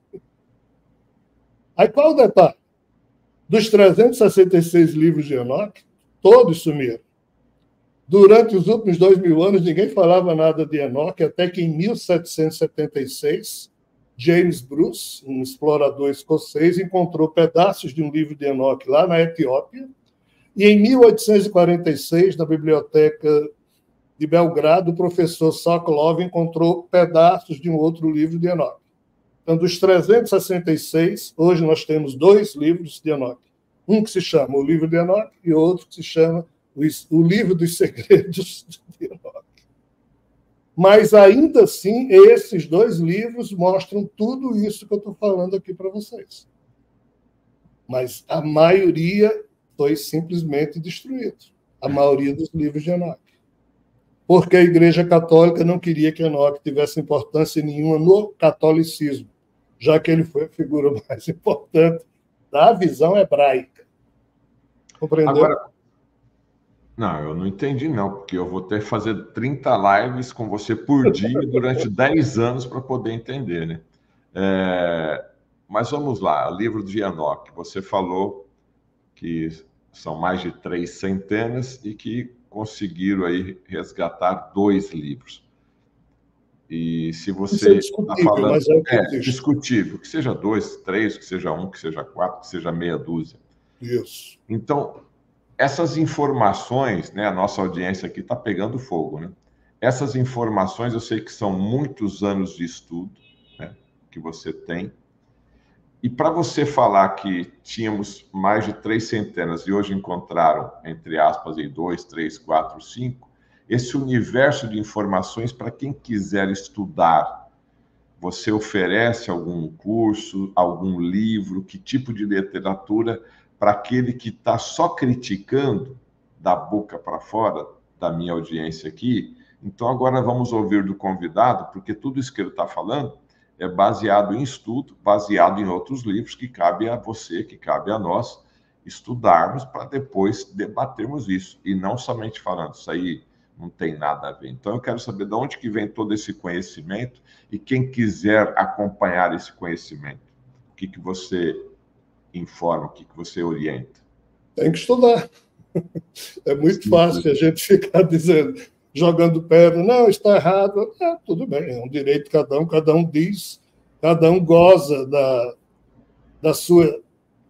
Speaker 2: Aí qual o detalhe? Dos 366 livros de Enoque, todos sumiram. Durante os últimos 2000 anos, ninguém falava nada de Enoque, até que em 1776, James Bruce, um explorador escocês, encontrou pedaços de um livro de Enoque lá na Etiópia, e em 1846, na biblioteca de Belgrado, o professor Sokolov encontrou pedaços de um outro livro de Enoque. Então, dos 366, hoje nós temos 2 livros de Enoque. Um que se chama O Livro de Enoque e outro que se chama O Livro dos Segredos de Enoque. Mas, ainda assim, esses 2 livros mostram tudo isso que eu estou falando aqui para vocês. Mas a maioria foi simplesmente destruída. A maioria dos livros de Enoque. Porque a Igreja Católica não queria que Enoque tivesse importância nenhuma no catolicismo, já que ele foi a figura mais importante da visão hebraica. Compreendeu?
Speaker 1: Agora, não, eu não entendi não, porque eu vou ter que fazer 30 lives com você por dia durante 10 anos para poder entender, né? Mas vamos lá, livro de Enoque. Você falou que são mais de 3 centenas e que conseguiram aí resgatar 2 livros. E se você está falando...
Speaker 2: mas é
Speaker 1: discutível, que seja 2, 3, que seja 1, que seja 4, que seja meia dúzia.
Speaker 2: Isso.
Speaker 1: Então, essas informações, né, a nossa audiência aqui está pegando fogo, né? Essas informações, eu sei que são muitos anos de estudo, né, que você tem. E para você falar que tínhamos mais de 3 centenas e hoje encontraram, entre aspas, 2, 3, 4, 5, esse universo de informações, para quem quiser estudar, você oferece algum curso, algum livro, que tipo de literatura para aquele que está só criticando da boca para fora, da minha audiência aqui? Então, agora vamos ouvir do convidado, porque tudo isso que ele está falando é baseado em estudo, baseado em outros livros, que cabe a você, que cabe a nós estudarmos para depois debatermos isso. E não somente falando, isso aí não tem nada a ver. Então, eu quero saber de onde que vem todo esse conhecimento e quem quiser acompanhar esse conhecimento. O que que você informa, o que que você orienta?
Speaker 2: Tem que estudar. É muito fácil a gente ficar dizendo, jogando pedra, não, está errado. Tudo bem, é um direito de cada um diz, cada um goza da sua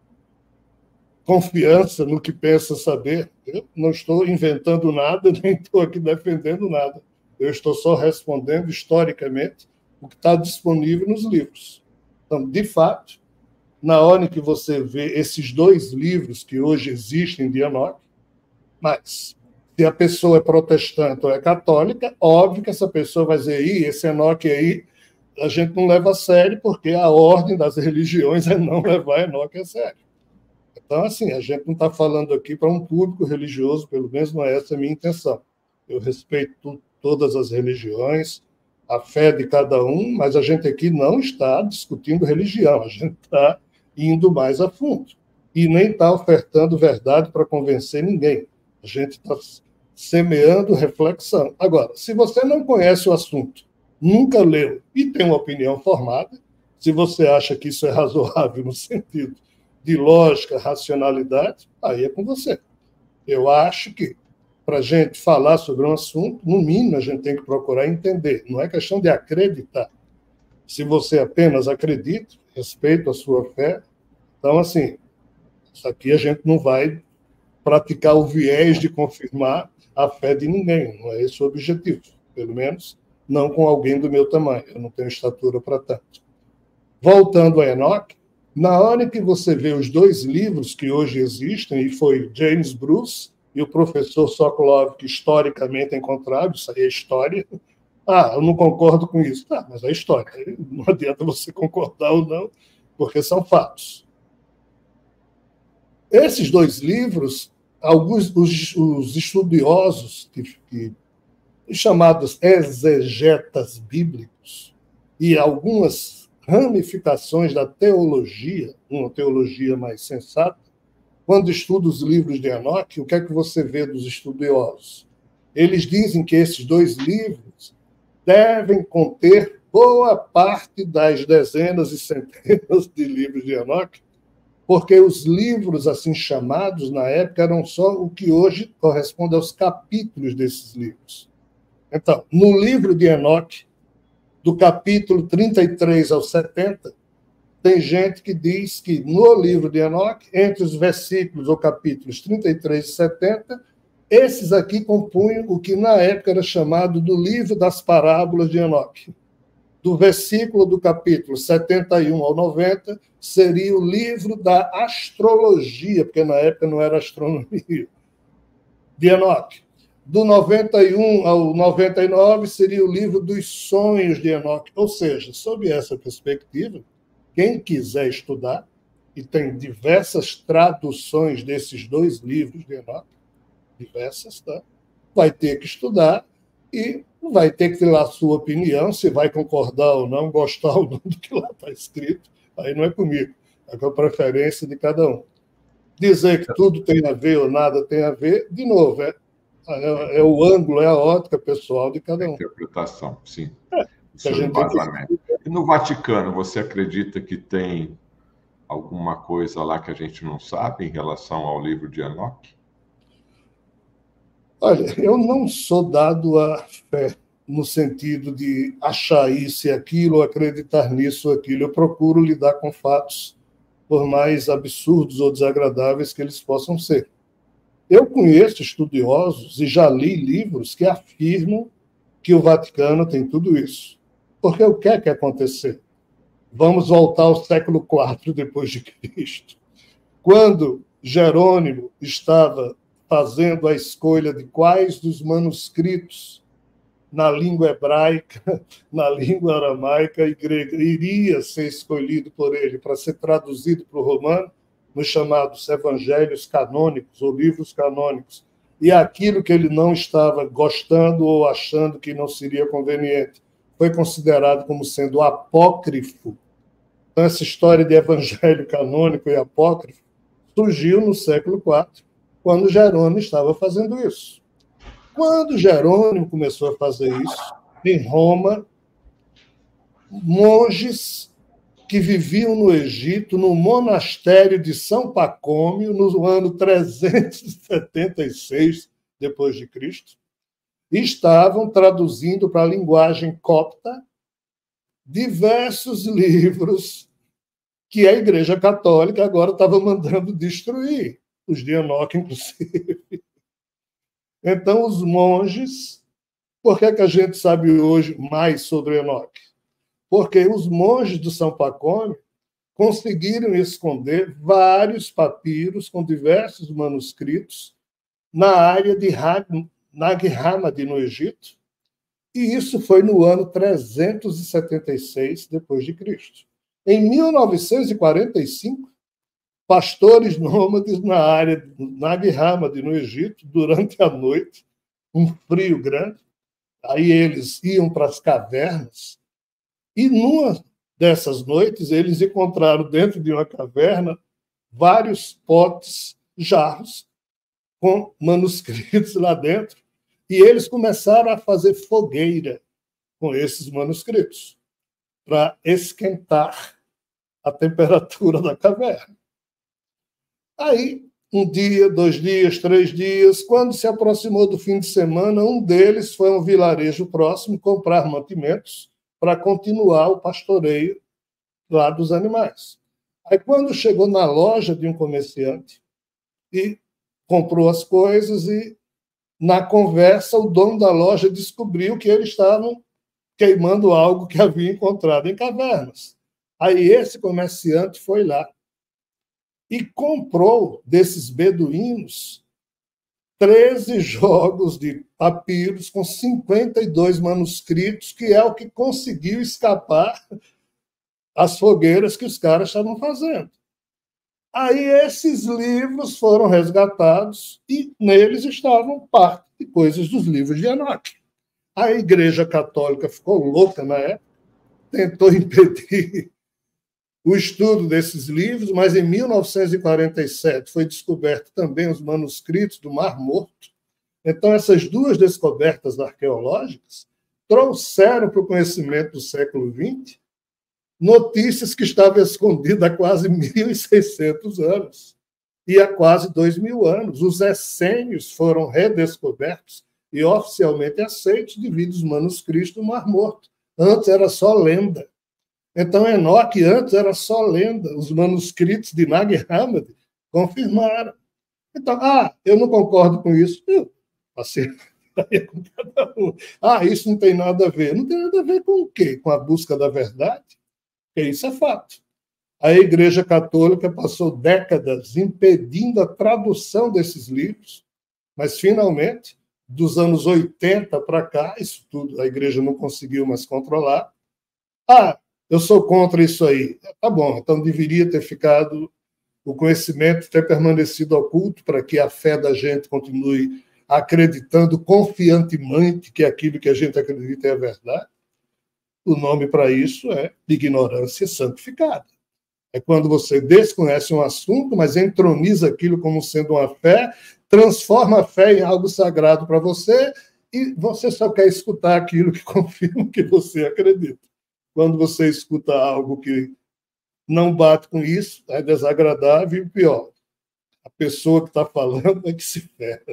Speaker 2: confiança no que pensa saber. Eu não estou inventando nada, nem estou aqui defendendo nada. Eu estou só respondendo historicamente o que está disponível nos livros. Então, de fato, na hora em que você vê esses 2 livros que hoje existem de Enoque, mas se a pessoa é protestante ou é católica, óbvio que essa pessoa vai dizer, esse Enoque aí, a gente não leva a sério, porque a ordem das religiões é não levar Enoque a sério. Então, assim, a gente não está falando aqui para um público religioso, pelo menos não é essa a minha intenção. Eu respeito todas as religiões, a fé de cada um, mas a gente aqui não está discutindo religião, a gente está indo mais a fundo. E nem está ofertando verdade para convencer ninguém. A gente está semeando reflexão. Agora, se você não conhece o assunto, nunca leu e tem uma opinião formada, se você acha que isso é razoável no sentido de lógica, racionalidade, aí é com você. Eu acho que, para a gente falar sobre um assunto, no mínimo a gente tem que procurar entender. Não é questão de acreditar. Se você apenas acredita, respeita a sua fé, então, assim, isso aqui a gente não vai praticar o viés de confirmar a fé de ninguém. Não é esse o objetivo. Pelo menos não com alguém do meu tamanho. Eu não tenho estatura para tanto. Voltando a Enoque, na hora que você vê os 2 livros que hoje existem, e foi James Bruce e o professor Sokolov, que historicamente encontraram, isso aí é história. Eu não concordo com isso. Mas é história. Não adianta você concordar ou não, porque são fatos. Esses 2 livros, alguns os estudiosos, chamados exegetas bíblicos, e algumas ramificações da teologia, uma teologia mais sensata, quando estuda os livros de Enoque, o que é que você vê dos estudiosos? Eles dizem que esses 2 livros devem conter boa parte das dezenas e centenas de livros de Enoque, porque os livros assim chamados na época eram só o que hoje corresponde aos capítulos desses livros. Então, no livro de Enoque, do capítulo 33 ao 70, tem gente que diz que no livro de Enoque, entre os versículos ou capítulos 33 e 70, esses aqui compunham o que na época era chamado do livro das parábolas de Enoque. Do versículo do capítulo 71 ao 90, seria o livro da astrologia, porque na época não era astronomia, de Enoque. Do 91 ao 99 seria o livro dos sonhos de Enoque. Ou seja, sob essa perspectiva, quem quiser estudar, e tem diversas traduções desses 2 livros de Enoque, diversas, tá? Vai ter que estudar e vai ter que ter lá a sua opinião, se vai concordar ou não, gostar ou não do que lá está escrito. Aí não é comigo, é com a preferência de cada um. Dizer que tudo tem a ver ou nada tem a ver, de novo, é o ângulo, é a ótica pessoal de cada um.
Speaker 1: Interpretação, sim.
Speaker 2: O seu embasamento.
Speaker 1: E no Vaticano, você acredita que tem alguma coisa lá que a gente não sabe em relação ao livro de Enoque?
Speaker 2: Olha, eu não sou dado à fé no sentido de achar isso e aquilo, ou acreditar nisso ou aquilo. Eu procuro lidar com fatos, por mais absurdos ou desagradáveis que eles possam ser. Eu conheço estudiosos e já li livros que afirmam que o Vaticano tem tudo isso. Porque o que é que aconteceu? Vamos voltar ao século IV depois de Cristo. Quando Jerônimo estava fazendo a escolha de quais dos manuscritos na língua hebraica, na língua aramaica e grega iria ser escolhido por ele para ser traduzido para o romano, nos chamados evangelhos canônicos ou livros canônicos, e aquilo que ele não estava gostando ou achando que não seria conveniente foi considerado como sendo apócrifo. Então, essa história de evangelho canônico e apócrifo surgiu no século IV, quando Jerônimo estava fazendo isso. Quando Jerônimo começou a fazer isso, em Roma, monges que viviam no Egito, no monastério de São Pacômio, no ano 376 depois de Cristo, estavam traduzindo para a linguagem copta diversos livros que a Igreja Católica agora estava mandando destruir, os de Enoque, inclusive. Então, os monges... Por que é que a gente sabe hoje mais sobre Enoque? Porque os monges de São Pacômio conseguiram esconder vários papiros com diversos manuscritos na área de Nag Hammadi, no Egito, e isso foi no ano 376 depois de Cristo. Em 1945, pastores nômades na área de Nag Hammadi, no Egito, durante a noite, um frio grande, aí eles iam para as cavernas, e numa dessas noites eles encontraram dentro de uma caverna vários potes, jarros, com manuscritos lá dentro, e eles começaram a fazer fogueira com esses manuscritos para esquentar a temperatura da caverna. Aí, um dia, 2 dias, 3 dias, quando se aproximou do fim de semana, um deles foi a um vilarejo próximo comprar mantimentos para continuar o pastoreio lá dos animais. Aí, quando chegou na loja de um comerciante e comprou as coisas, e na conversa o dono da loja descobriu que eles estavam queimando algo que havia encontrado em cavernas. Aí esse comerciante foi lá e comprou desses beduínos 13 jogos de papiros com 52 manuscritos, que é o que conseguiu escapar às fogueiras que os caras estavam fazendo. Aí esses livros foram resgatados e neles estavam parte de coisas dos livros de Enoque. A Igreja Católica ficou louca na época, tentou impedir o estudo desses livros, mas em 1947 foi descoberto também os manuscritos do Mar Morto. Então, essas duas descobertas arqueológicas trouxeram para o conhecimento do século XX notícias que estavam escondidas há quase 1.600 anos e há quase 2.000 anos. Os essênios foram redescobertos e oficialmente aceitos devido aos manuscritos do Mar Morto. Antes era só lenda. Então, Enoque antes era só lenda. Os manuscritos de Nag Hammadi confirmaram. Então, eu não concordo com isso. Eu passei com cada um. Isso não tem nada a ver. Não tem nada a ver com o quê? Com a busca da verdade? Porque isso é fato. A Igreja Católica passou décadas impedindo a tradução desses livros, mas, finalmente, dos anos 80 para cá, isso tudo a Igreja não conseguiu mais controlar. Eu sou contra isso aí. Tá bom, então deveria ter ficado o conhecimento, ter permanecido oculto para que a fé da gente continue acreditando confiantemente que aquilo que a gente acredita é a verdade. O nome para isso é ignorância santificada. É quando você desconhece um assunto, mas entroniza aquilo como sendo uma fé, transforma a fé em algo sagrado para você e você só quer escutar aquilo que confirma que você acredita. Quando você escuta algo que não bate com isso, é desagradável e pior. A pessoa que está falando é que se ferra.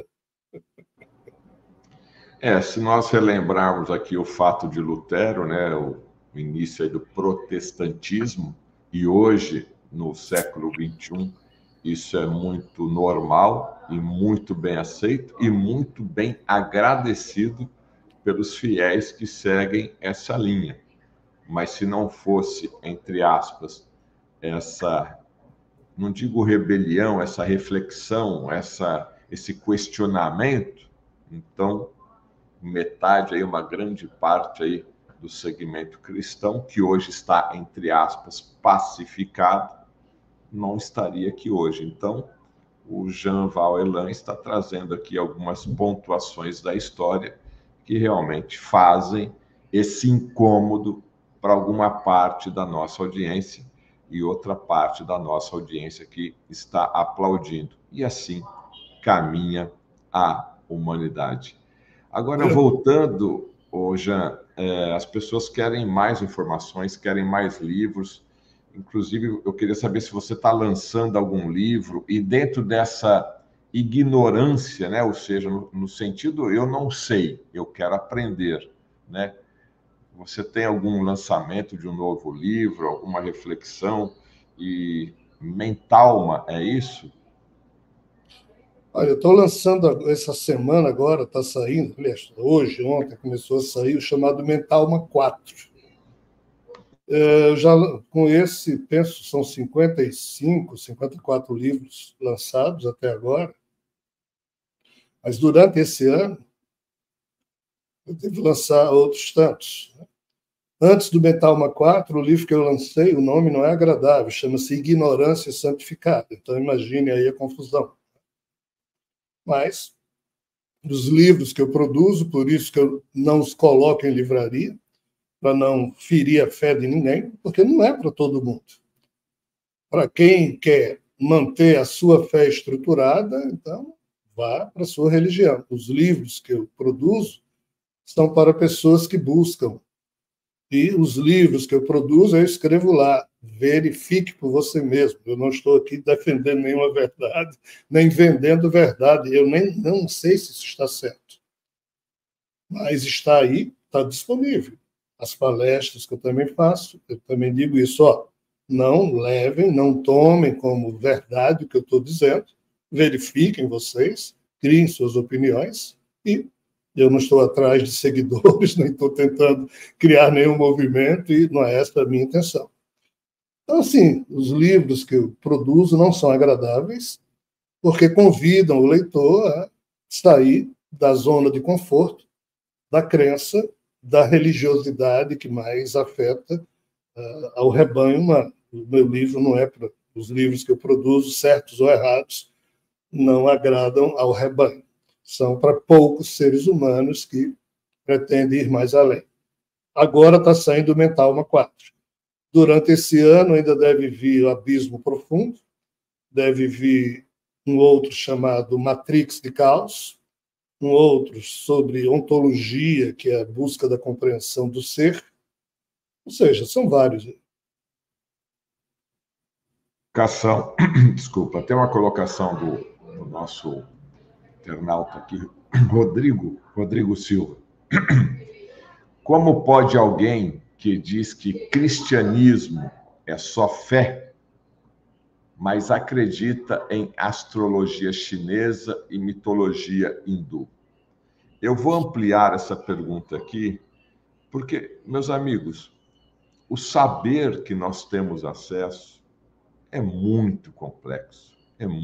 Speaker 1: Se nós relembrarmos aqui o fato de Lutero, né, o início aí do protestantismo, e hoje, no século XXI, isso é muito normal e muito bem aceito e muito bem agradecido pelos fiéis que seguem essa linha. Mas se não fosse, entre aspas, essa, não digo rebelião, essa reflexão, esse questionamento, então metade aí, uma grande parte aí do segmento cristão, que hoje está, entre aspas, pacificado, não estaria aqui hoje. Então, o Jean Val-Elan está trazendo aqui algumas pontuações da história que realmente fazem esse incômodo para alguma parte da nossa audiência e outra parte da nossa audiência que está aplaudindo. E assim caminha a humanidade. Agora, voltando, Jean, as pessoas querem mais informações, querem mais livros. Inclusive, eu queria saber se você está lançando algum livro e dentro dessa ignorância, né? Ou seja, no sentido, eu não sei, eu quero aprender, né? Você tem algum lançamento de um novo livro, alguma reflexão? E Mentalma, é isso?
Speaker 2: Olha, eu estou lançando essa semana agora, está saindo, aliás, hoje, ontem, começou a sair o chamado Mentalma 4. Eu já, com esse, penso, são 55, 54 livros lançados até agora, mas durante esse ano eu devo lançar outros tantos. Antes do Mentalma 4, o livro que eu lancei, o nome não é agradável, chama-se Ignorância Santificada. Então, imagine aí a confusão. Mas, dos livros que eu produzo, por isso que eu não os coloco em livraria, para não ferir a fé de ninguém, porque não é para todo mundo. Para quem quer manter a sua fé estruturada, então, vá para a sua religião. Os livros que eu produzo são para pessoas que buscam. E os livros que eu produzo, eu escrevo lá, verifique por você mesmo. Eu não estou aqui defendendo nenhuma verdade, nem vendendo verdade. Eu nem não sei se isso está certo. Mas está aí, está disponível. As palestras que eu também faço, eu também digo isso, não levem, não tomem como verdade o que eu estou dizendo, verifiquem vocês, criem suas opiniões e eu não estou atrás de seguidores, nem estou tentando criar nenhum movimento e não é essa a minha intenção. Então, assim, os livros que eu produzo não são agradáveis porque convidam o leitor a sair da zona de conforto, da crença, da religiosidade que mais afeta ao rebanho humano. O meu livro não é para os livros que eu produzo, certos ou errados, não agradam ao rebanho. São para poucos seres humanos que pretendem ir mais além. Agora está saindo o Mentalma 4. Durante esse ano ainda deve vir o Abismo Profundo, deve vir um outro chamado Matrix de Caos, um outro sobre ontologia, que é a busca da compreensão do ser. Ou seja, são vários.
Speaker 1: Cação, desculpa, tem uma colocação do nosso internauta aqui, Rodrigo Silva. Como pode alguém que diz que cristianismo é só fé, mas acredita em astrologia chinesa e mitologia hindu? Eu vou ampliar essa pergunta aqui, porque, meus amigos, o saber que nós temos acesso é muito complexo,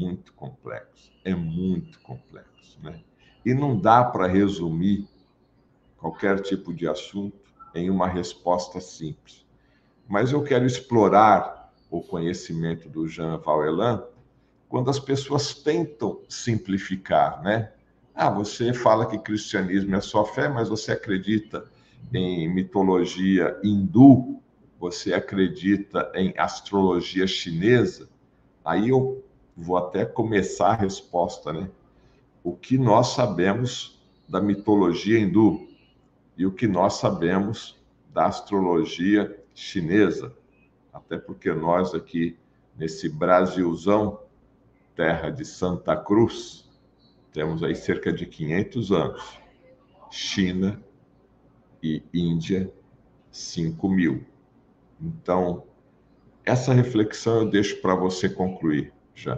Speaker 1: né? E não dá para resumir qualquer tipo de assunto em uma resposta simples. Mas eu quero explorar o conhecimento do Jean Valjean quando as pessoas tentam simplificar, né? Você fala que cristianismo é só fé, mas você acredita em mitologia hindu, você acredita em astrologia chinesa? Aí eu vou até começar a resposta, né? O que nós sabemos da mitologia hindu e o que nós sabemos da astrologia chinesa? Até porque nós aqui, nesse Brasilzão, terra de Santa Cruz, temos aí cerca de 500 anos. China e Índia, 5.000. Então, essa reflexão eu deixo para você concluir, já.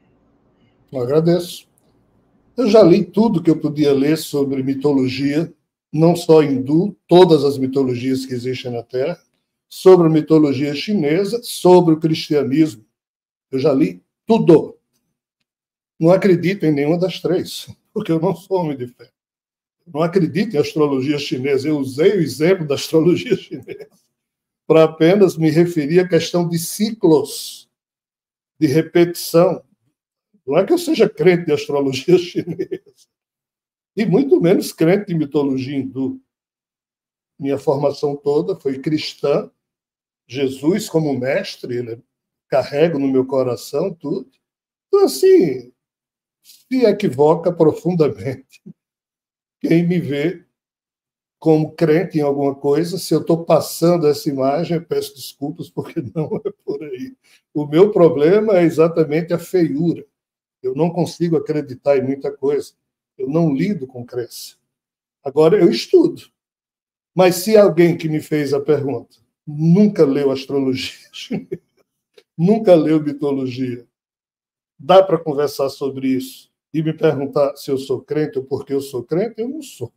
Speaker 2: Eu agradeço. Eu já li tudo que eu podia ler sobre mitologia, não só hindu, todas as mitologias que existem na Terra, sobre a mitologia chinesa, sobre o cristianismo. Eu já li tudo. Não acredito em nenhuma das três, porque eu não sou homem de fé. Não acredito em astrologia chinesa. Eu usei o exemplo da astrologia chinesa para apenas me referir à questão de ciclos, de repetição. Não é que eu seja crente de astrologia chinesa, e muito menos crente de mitologia hindu. Minha formação toda foi cristã, Jesus como mestre, ele carrego no meu coração tudo. Então, assim, se equivoca profundamente quem me vê como crente em alguma coisa. Se eu estou passando essa imagem, eu peço desculpas, porque não é por aí. O meu problema é exatamente a feiura. Eu não consigo acreditar em muita coisa. Eu não lido com crença. Agora, eu estudo. Mas se alguém que me fez a pergunta nunca leu astrologia, nunca leu mitologia, dá para conversar sobre isso e me perguntar se eu sou crente ou por que eu sou crente? Eu não sou.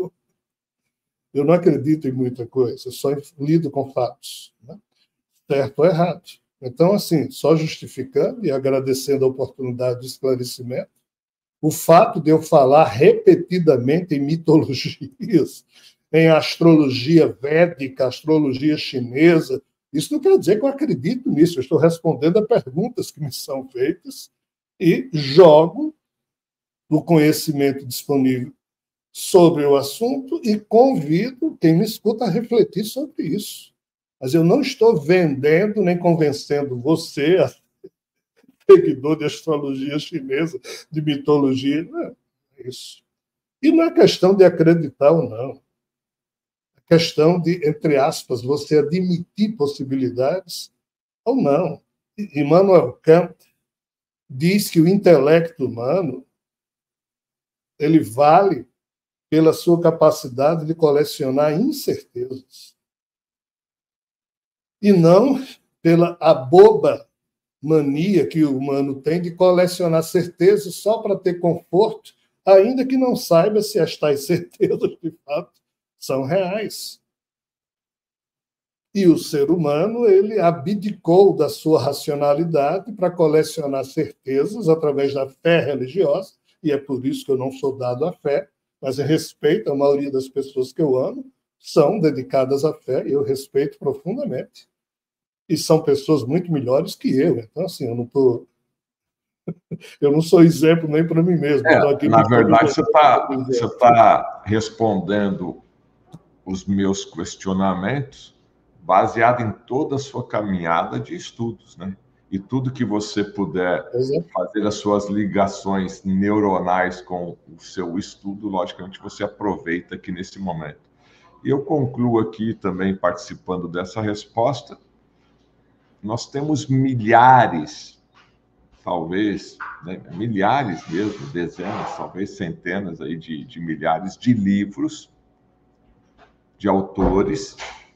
Speaker 2: Eu não acredito em muita coisa, eu só lido com fatos, né? Certo ou errado. Então, assim, só justificando e agradecendo a oportunidade de esclarecimento, o fato de eu falar repetidamente em mitologias, em astrologia védica, astrologia chinesa, isso não quer dizer que eu acredito nisso. Eu estou respondendo a perguntas que me são feitas e jogo o conhecimento disponível sobre o assunto e convido quem me escuta a refletir sobre isso. Mas eu não estou vendendo nem convencendo você, a seguidor de astrologia chinesa, de mitologia. Não é isso. E não é questão de acreditar ou não. É questão de, entre aspas, você admitir possibilidades ou não. Immanuel Kant diz que o intelecto humano ele vale pela sua capacidade de colecionar incertezas e não pela a boba mania que o humano tem de colecionar certezas só para ter conforto, ainda que não saiba se as tais certezas, de fato, são reais. E o ser humano, ele abdicou da sua racionalidade para colecionar certezas através da fé religiosa, e é por isso que eu não sou dado à fé, mas eu respeito a maioria das pessoas que eu amo, são dedicadas à fé, e eu respeito profundamente. E são pessoas muito melhores que eu. Então, assim, eu não sou exemplo nem para mim mesmo.
Speaker 1: Na verdade, você está respondendo os meus questionamentos baseado em toda a sua caminhada de estudos, né? E tudo que você puder fazer as suas ligações neuronais com o seu estudo, logicamente você aproveita aqui nesse momento. E eu concluo aqui também participando dessa resposta. Nós temos milhares, talvez, né, milhares mesmo, dezenas, talvez centenas aí de milhares de livros de autores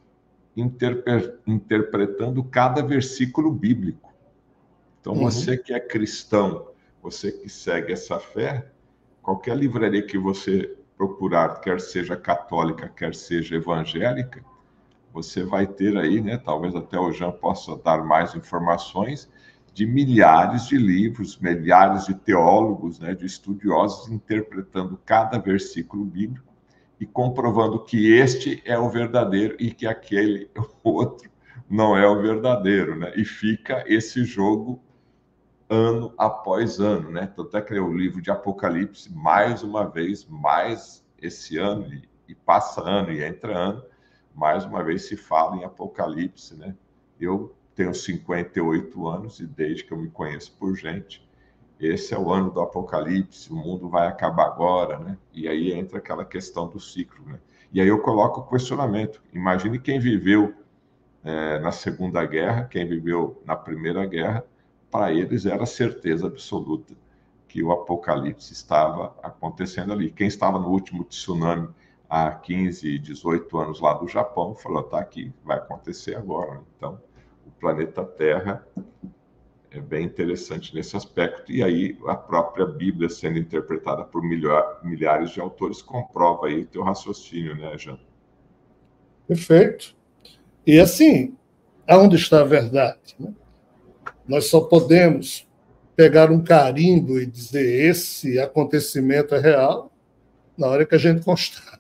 Speaker 1: interpretando cada versículo bíblico. Então, você que é cristão, você que segue essa fé, qualquer livraria que você procurar, quer seja católica, quer seja evangélica, você vai ter aí, né, talvez até o Jean possa dar mais informações, de milhares de livros, milhares de teólogos, né, de estudiosos interpretando cada versículo bíblico e comprovando que este é o verdadeiro e que aquele outro não é o verdadeiro, né? E fica esse jogo ano após ano, né? Tanto é que o livro de Apocalipse, mais uma vez, mais esse ano, e passa ano e entra ano, mais uma vez se fala em Apocalipse, né? Eu tenho 58 anos e desde que eu me conheço por gente, esse é o ano do Apocalipse, o mundo vai acabar agora, né? E aí entra aquela questão do ciclo, né? E aí eu coloco o questionamento. Imagine quem viveu na Segunda Guerra, quem viveu na Primeira Guerra, para eles era certeza absoluta que o Apocalipse estava acontecendo ali. Quem estava no último tsunami há 15, 18 anos lá do Japão, falou, tá aqui, vai acontecer agora. Então, o planeta Terra é bem interessante nesse aspecto. E aí, a própria Bíblia sendo interpretada por milhares de autores comprova aí o teu raciocínio, né, Jean?
Speaker 2: Perfeito. E assim, aonde está a verdade? Né? Nós só podemos pegar um carimbo e dizer esse acontecimento é real na hora que a gente constata.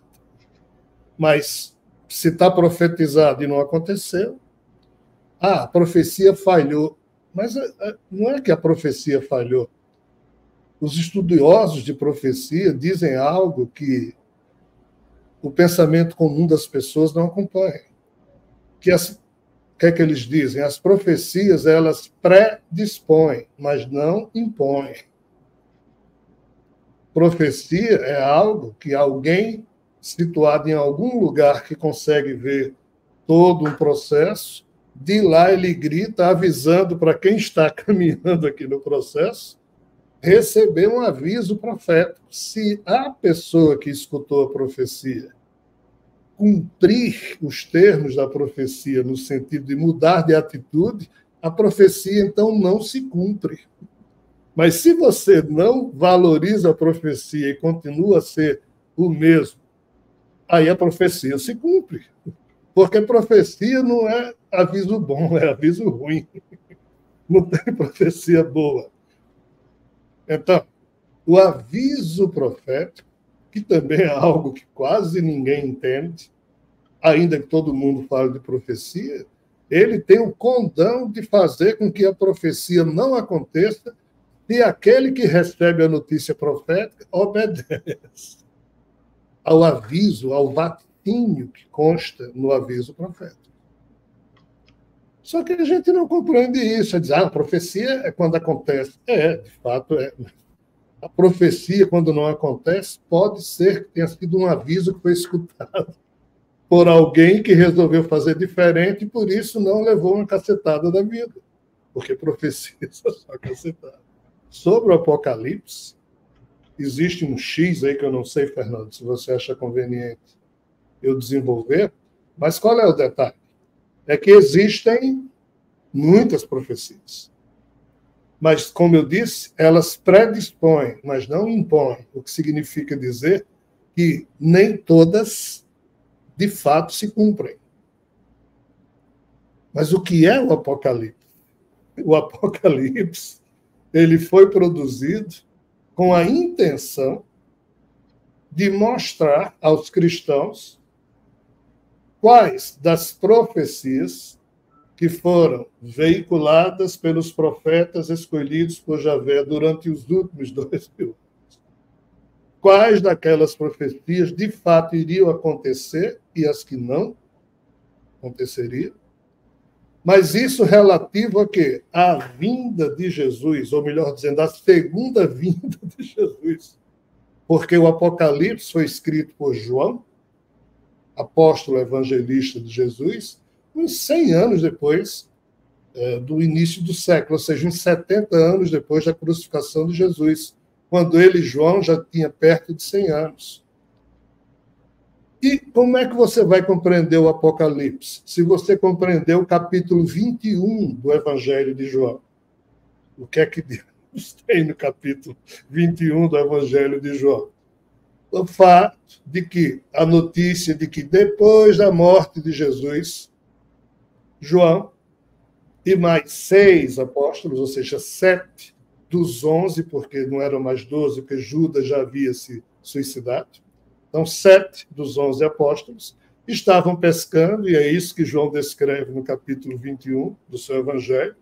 Speaker 2: Mas se está profetizado e não aconteceu, a profecia falhou. Mas não é que a profecia falhou. Os estudiosos de profecia dizem algo que o pensamento comum das pessoas não acompanha. O que é que eles dizem? As profecias, elas predispõem, mas não impõem. Profecia é algo que alguém situado em algum lugar que consegue ver todo um processo, de lá ele grita avisando para quem está caminhando aqui no processo, receber um aviso profético. Se a pessoa que escutou a profecia cumprir os termos da profecia no sentido de mudar de atitude, a profecia então não se cumpre. Mas se você não valoriza a profecia e continua a ser o mesmo, aí a profecia se cumpre. Porque profecia não é aviso bom, é aviso ruim. Não tem profecia boa. Então, o aviso profético, que também é algo que quase ninguém entende, ainda que todo mundo fale de profecia, ele tem o condão de fazer com que a profecia não aconteça se aquele que recebe a notícia profética obedece ao aviso, ao vaticínio que consta no aviso profético. Só que a gente não compreende isso. Diz, a profecia é quando acontece. De fato é. A profecia, quando não acontece, pode ser que tenha sido um aviso que foi escutado por alguém que resolveu fazer diferente e, por isso, não levou uma cacetada da vida. Porque profecia é só cacetada. Sobre o Apocalipse, existe um X aí que eu não sei, Fernando, se você acha conveniente eu desenvolver, mas qual é o detalhe? É que existem muitas profecias. Mas, como eu disse, elas predispõem, mas não impõem, o que significa dizer que nem todas, de fato, se cumprem. Mas o que é o Apocalipse? O Apocalipse ele foi produzido com a intenção de mostrar aos cristãos quais das profecias que foram veiculadas pelos profetas escolhidos por Javé durante os últimos 2000 anos. Quais daquelas profecias de fato iriam acontecer e as que não aconteceriam, Mas isso relativo a quê? À vinda de Jesus, ou melhor dizendo, à segunda vinda de Jesus. Porque o Apocalipse foi escrito por João, apóstolo evangelista de Jesus, uns 100 anos depois do início do século, ou seja, uns 70 anos depois da crucificação de Jesus, quando ele, João, já tinha perto de 100 anos. E como é que você vai compreender o Apocalipse? Se você compreender o capítulo 21 do Evangelho de João. O que é que Deus tem no capítulo 21 do Evangelho de João? O fato de que, a notícia de que depois da morte de Jesus, João e mais 6 apóstolos, ou seja, 7 dos 11, porque não eram mais 12, porque Judas já havia se suicidado. Então, 7 dos 11 apóstolos estavam pescando, e é isso que João descreve no capítulo 21 do seu Evangelho,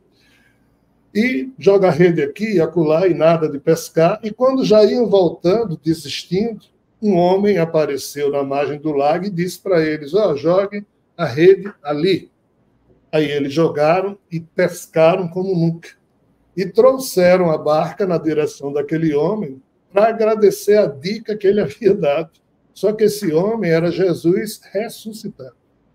Speaker 2: e joga a rede aqui e acolá e nada de pescar, e quando já iam voltando, desistindo, um homem apareceu na margem do lago e disse para eles, joguem a rede ali. Aí eles jogaram e pescaram como nunca. E trouxeram a barca na direção daquele homem para agradecer a dica que ele havia dado. Só que esse homem era Jesus ressuscitado.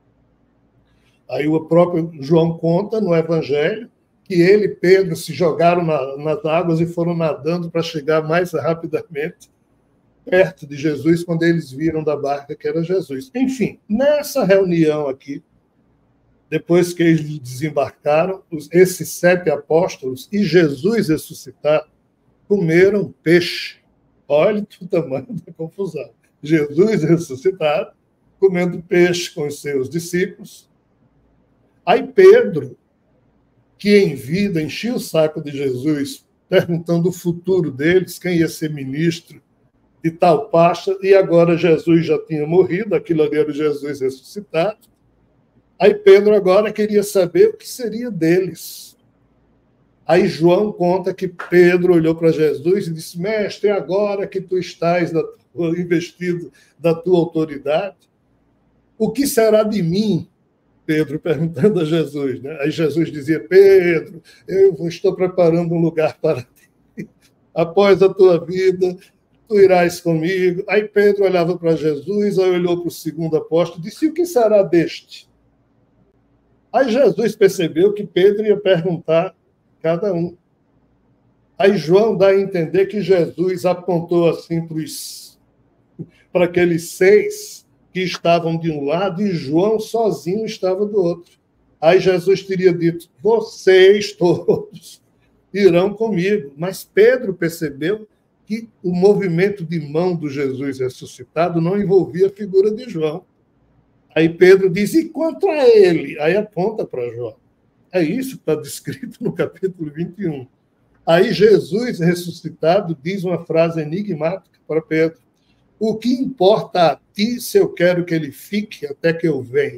Speaker 2: Aí o próprio João conta no Evangelho que ele e Pedro se jogaram nas águas e foram nadando para chegar mais rapidamente perto de Jesus quando eles viram da barca que era Jesus. Enfim, nessa reunião aqui, depois que eles desembarcaram, esses 7 apóstolos e Jesus ressuscitado comeram peixe. Olha o tamanho da confusão. Jesus ressuscitado, comendo peixe com os seus discípulos. Aí Pedro, que em vida enchia o saco de Jesus, perguntando o futuro deles, quem ia ser ministro de tal pasta, e agora Jesus já tinha morrido, aquilo ali era Jesus ressuscitado. Aí Pedro agora queria saber o que seria deles. Aí João conta que Pedro olhou para Jesus e disse, mestre, agora que tu estás investido da tua autoridade, o que será de mim? Pedro perguntando a Jesus. Né? Aí Jesus dizia, Pedro, eu estou preparando um lugar para ti. Após a tua vida, tu irás comigo. Aí Pedro olhava para Jesus, aí olhou para o segundo apóstolo e disse, o que será deste? Aí Jesus percebeu que Pedro ia perguntar cada um. Aí João dá a entender que Jesus apontou assim para aqueles 6 que estavam de um lado e João sozinho estava do outro. Aí Jesus teria dito, vocês todos irão comigo. Mas Pedro percebeu que o movimento de mão do Jesus ressuscitado não envolvia a figura de João. Aí Pedro diz, e quanto a ele? Aí aponta para João. É isso que está descrito no capítulo 21. Aí Jesus ressuscitado diz uma frase enigmática para Pedro. O que importa a ti se eu quero que ele fique até que eu venha?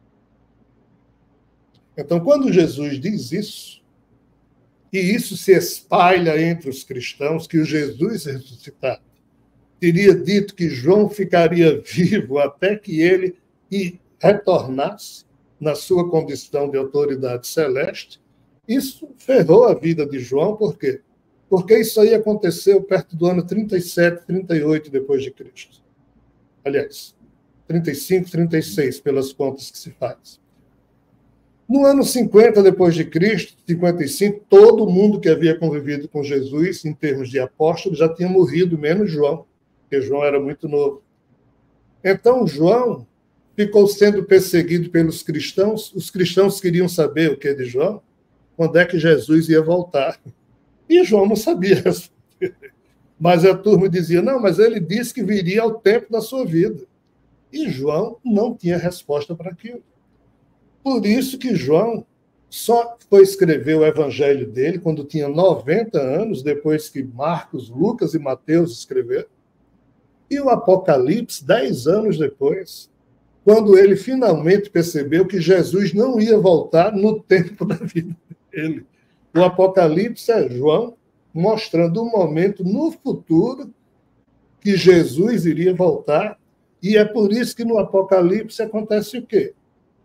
Speaker 2: Então, quando Jesus diz isso, e isso se espalha entre os cristãos, que o Jesus ressuscitado teria dito que João ficaria vivo até que ele retornasse na sua condição de autoridade celeste, isso ferrou a vida de João, por quê? Porque isso aí aconteceu perto do ano 37, 38 depois de Cristo. Aliás, 35, 36, pelas contas que se faz. No ano 50 depois de Cristo, 55, todo mundo que havia convivido com Jesus, em termos de apóstolo, já tinha morrido, menos João, porque João era muito novo. Então, João ficou sendo perseguido pelos cristãos. Os cristãos queriam saber o que de João, quando é que Jesus ia voltar. E João não sabia responder. Mas a turma dizia, não, mas ele disse que viria ao tempo da sua vida. E João não tinha resposta para aquilo. Por isso que João só foi escrever o evangelho dele quando tinha 90 anos, depois que Marcos, Lucas e Mateus escreveram. E o Apocalipse, 10 anos depois, quando ele finalmente percebeu que Jesus não ia voltar no tempo da vida dele. O Apocalipse é João mostrando um momento no futuro que Jesus iria voltar, e é por isso que no Apocalipse acontece o quê?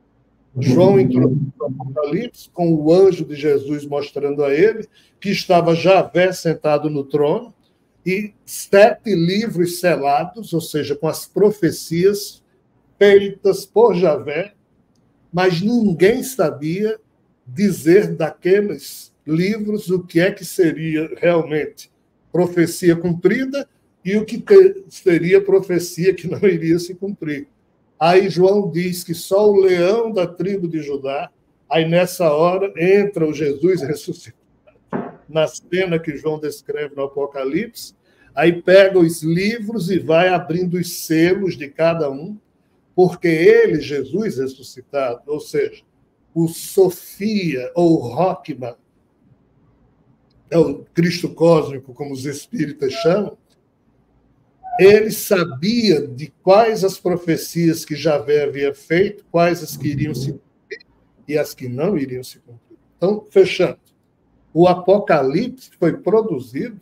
Speaker 2: João entrou no Apocalipse com o anjo de Jesus mostrando a ele que estava Javé sentado no trono e 7 livros selados, ou seja, com as profecias feitas por Javé, mas ninguém sabia dizer daqueles livros o que é que seria realmente profecia cumprida e o que seria profecia que não iria se cumprir. Aí João diz que só o leão da tribo de Judá, aí nessa hora entra o Jesus ressuscitado, na cena que João descreve no Apocalipse, aí pega os livros e vai abrindo os selos de cada um, porque ele, Jesus ressuscitado, ou seja, o Sofia ou Rockman, é o Cristo cósmico, como os espíritas chamam, ele sabia de quais as profecias que Javé havia feito, quais as que iriam se cumprir e as que não iriam se cumprir. Então, fechando, o Apocalipse foi produzido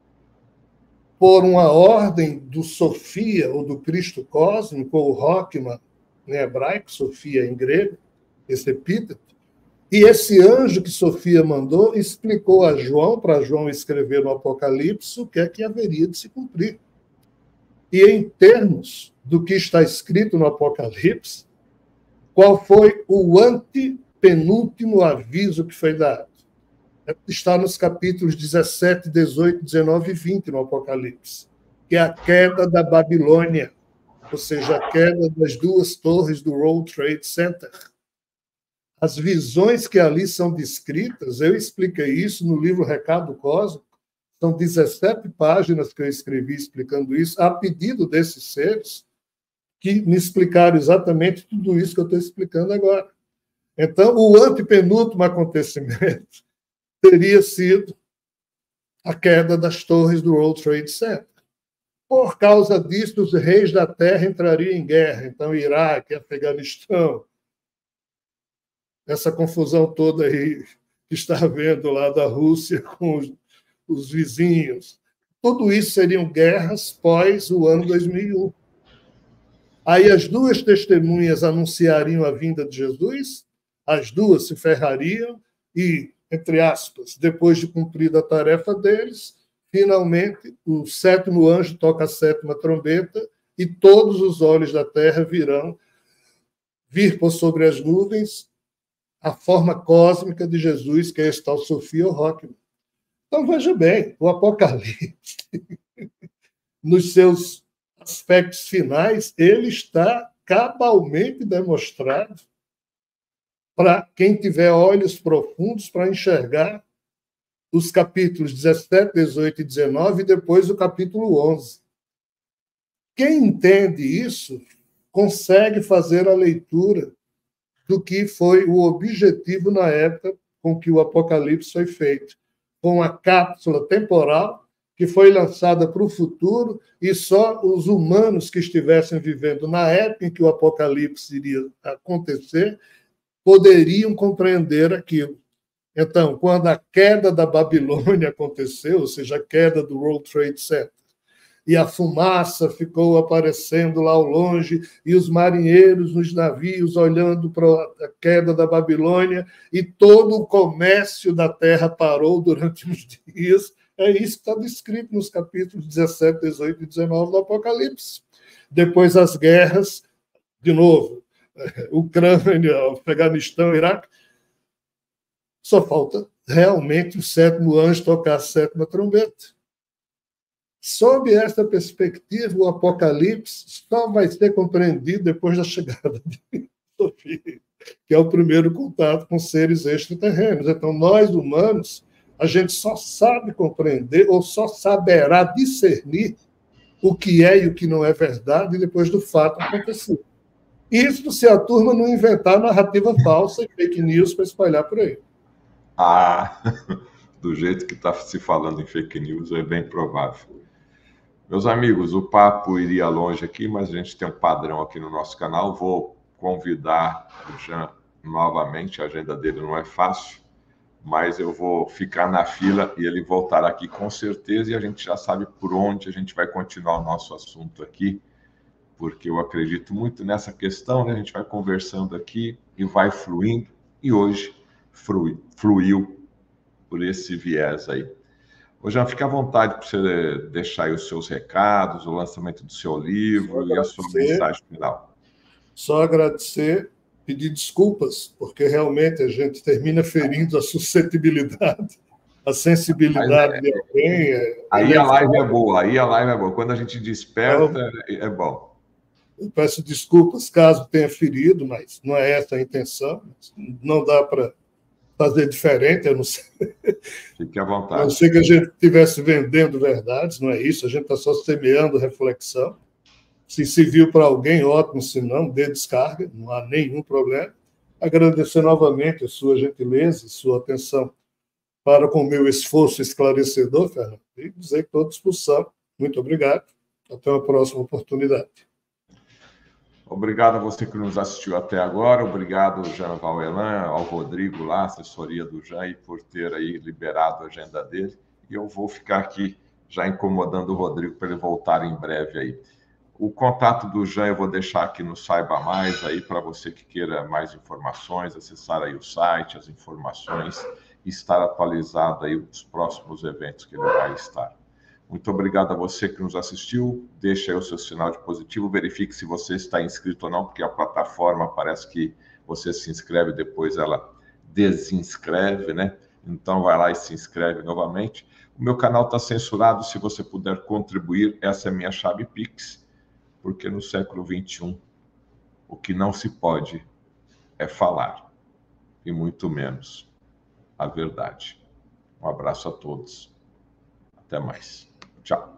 Speaker 2: por uma ordem do Sofia, ou do Cristo cósmico, ou Rockman, em hebraico, Sofia em grego, esse epíteto, e esse anjo que Sofia mandou explicou a João, para João escrever no Apocalipse, o que é que haveria de se cumprir. E em termos do que está escrito no Apocalipse, qual foi o antepenúltimo aviso que foi dado? Está nos capítulos 17, 18, 19 e 20 no Apocalipse, que é a queda da Babilônia, ou seja, a queda das 2 torres do World Trade Center. As visões que ali são descritas, eu expliquei isso no livro Recado Cósmico, são 17 páginas que eu escrevi explicando isso, a pedido desses seres, que me explicaram exatamente tudo isso que eu estou explicando agora. Então, o antepenúltimo acontecimento teria sido a queda das torres do World Trade Center. Por causa disso, os reis da Terra entrariam em guerra. Então, Iraque, Afeganistão, essa confusão toda aí que está havendo lá da Rússia com os vizinhos, tudo isso seriam guerras pós o ano 2001. Aí as 2 testemunhas anunciariam a vinda de Jesus, as 2 se ferrariam e, entre aspas, depois de cumprida a tarefa deles, finalmente o 7º anjo toca a 7ª trombeta e todos os olhos da terra virão vir por sobre as nuvens a forma cósmica de Jesus, que é esse tal Sofia Rockman. Então, veja bem, o Apocalipse, nos seus aspectos finais, ele está cabalmente demonstrado para quem tiver olhos profundos para enxergar os capítulos 17, 18 e 19 e depois o capítulo 11. Quem entende isso consegue fazer a leitura do que foi o objetivo na época com que o Apocalipse foi feito, com a cápsula temporal que foi lançada para o futuro e só os humanos que estivessem vivendo na época em que o Apocalipse iria acontecer poderiam compreender aquilo. Então, quando a queda da Babilônia aconteceu, ou seja, a queda do World Trade Center, e a fumaça ficou aparecendo lá ao longe, e os marinheiros nos navios olhando para a queda da Babilônia, e todo o comércio da terra parou durante uns dias. É isso que está descrito nos capítulos 17, 18 e 19 do Apocalipse. Depois as guerras, de novo, Ucrânia, Afeganistão, Iraque, só falta realmente o 7º anjo tocar a 7ª trombeta. Sob esta perspectiva, o Apocalipse só vai ser compreendido depois da chegada de Sofia, que é o primeiro contato com seres extraterrenos. Então, nós, humanos, a gente só sabe compreender ou só saberá discernir o que é e o que não é verdade depois do fato acontecer. Isso se a turma não inventar narrativa falsa e fake news para espalhar por aí.
Speaker 1: Ah, do jeito que está se falando em fake news, é bem provável. Meus amigos, o papo iria longe aqui, mas a gente tem um padrão aqui no nosso canal. Vou convidar o Jean novamente, a agenda dele não é fácil, mas eu vou ficar na fila e ele voltará aqui com certeza, e a gente já sabe por onde a gente vai continuar o nosso assunto aqui, porque eu acredito muito nessa questão, né? A gente vai conversando aqui e vai fluindo, e hoje fluiu por esse viés aí. Ô, Jean, fique à vontade para você deixar aí os seus recados, o lançamento do seu livro e a sua mensagem final.
Speaker 2: Só agradecer, pedir desculpas, porque realmente a gente termina ferindo a suscetibilidade, a sensibilidade de alguém.
Speaker 1: Aí a live é boa, aí a live é boa. Quando a gente desperta, é bom.
Speaker 2: Eu peço desculpas caso tenha ferido, mas não é essa a intenção. Não dá para fazer diferente, eu não sei.
Speaker 1: Fique à vontade.
Speaker 2: A não ser que a gente estivesse vendendo verdades, não é isso, a gente está só semeando reflexão. Se serviu para alguém, ótimo, se não, dê descarga, não há nenhum problema. Agradecer novamente a sua gentileza, sua atenção para com o meu esforço esclarecedor, Fernando, e dizer que estou à disposição. Muito obrigado. Até uma próxima oportunidade.
Speaker 1: Obrigado a você que nos assistiu até agora. Obrigado, Jean Valelin, ao Rodrigo lá, assessoria do Jean, por ter aí liberado a agenda dele. E eu vou ficar aqui já incomodando o Rodrigo para ele voltar em breve aí. O contato do Jean eu vou deixar aqui no Saiba Mais aí para você que queira mais informações, acessar aí o site, as informações e estar atualizado aí dos próximos eventos que ele vai estar. Muito obrigado a você que nos assistiu. Deixe aí o seu sinal de positivo. Verifique se você está inscrito ou não, porque a plataforma parece que você se inscreve, depois ela desinscreve, né? Então vai lá e se inscreve novamente. O meu canal está censurado. Se você puder contribuir, essa é a minha chave Pix, porque no século XXI o que não se pode é falar, e muito menos a verdade. Um abraço a todos. Até mais. Tchau.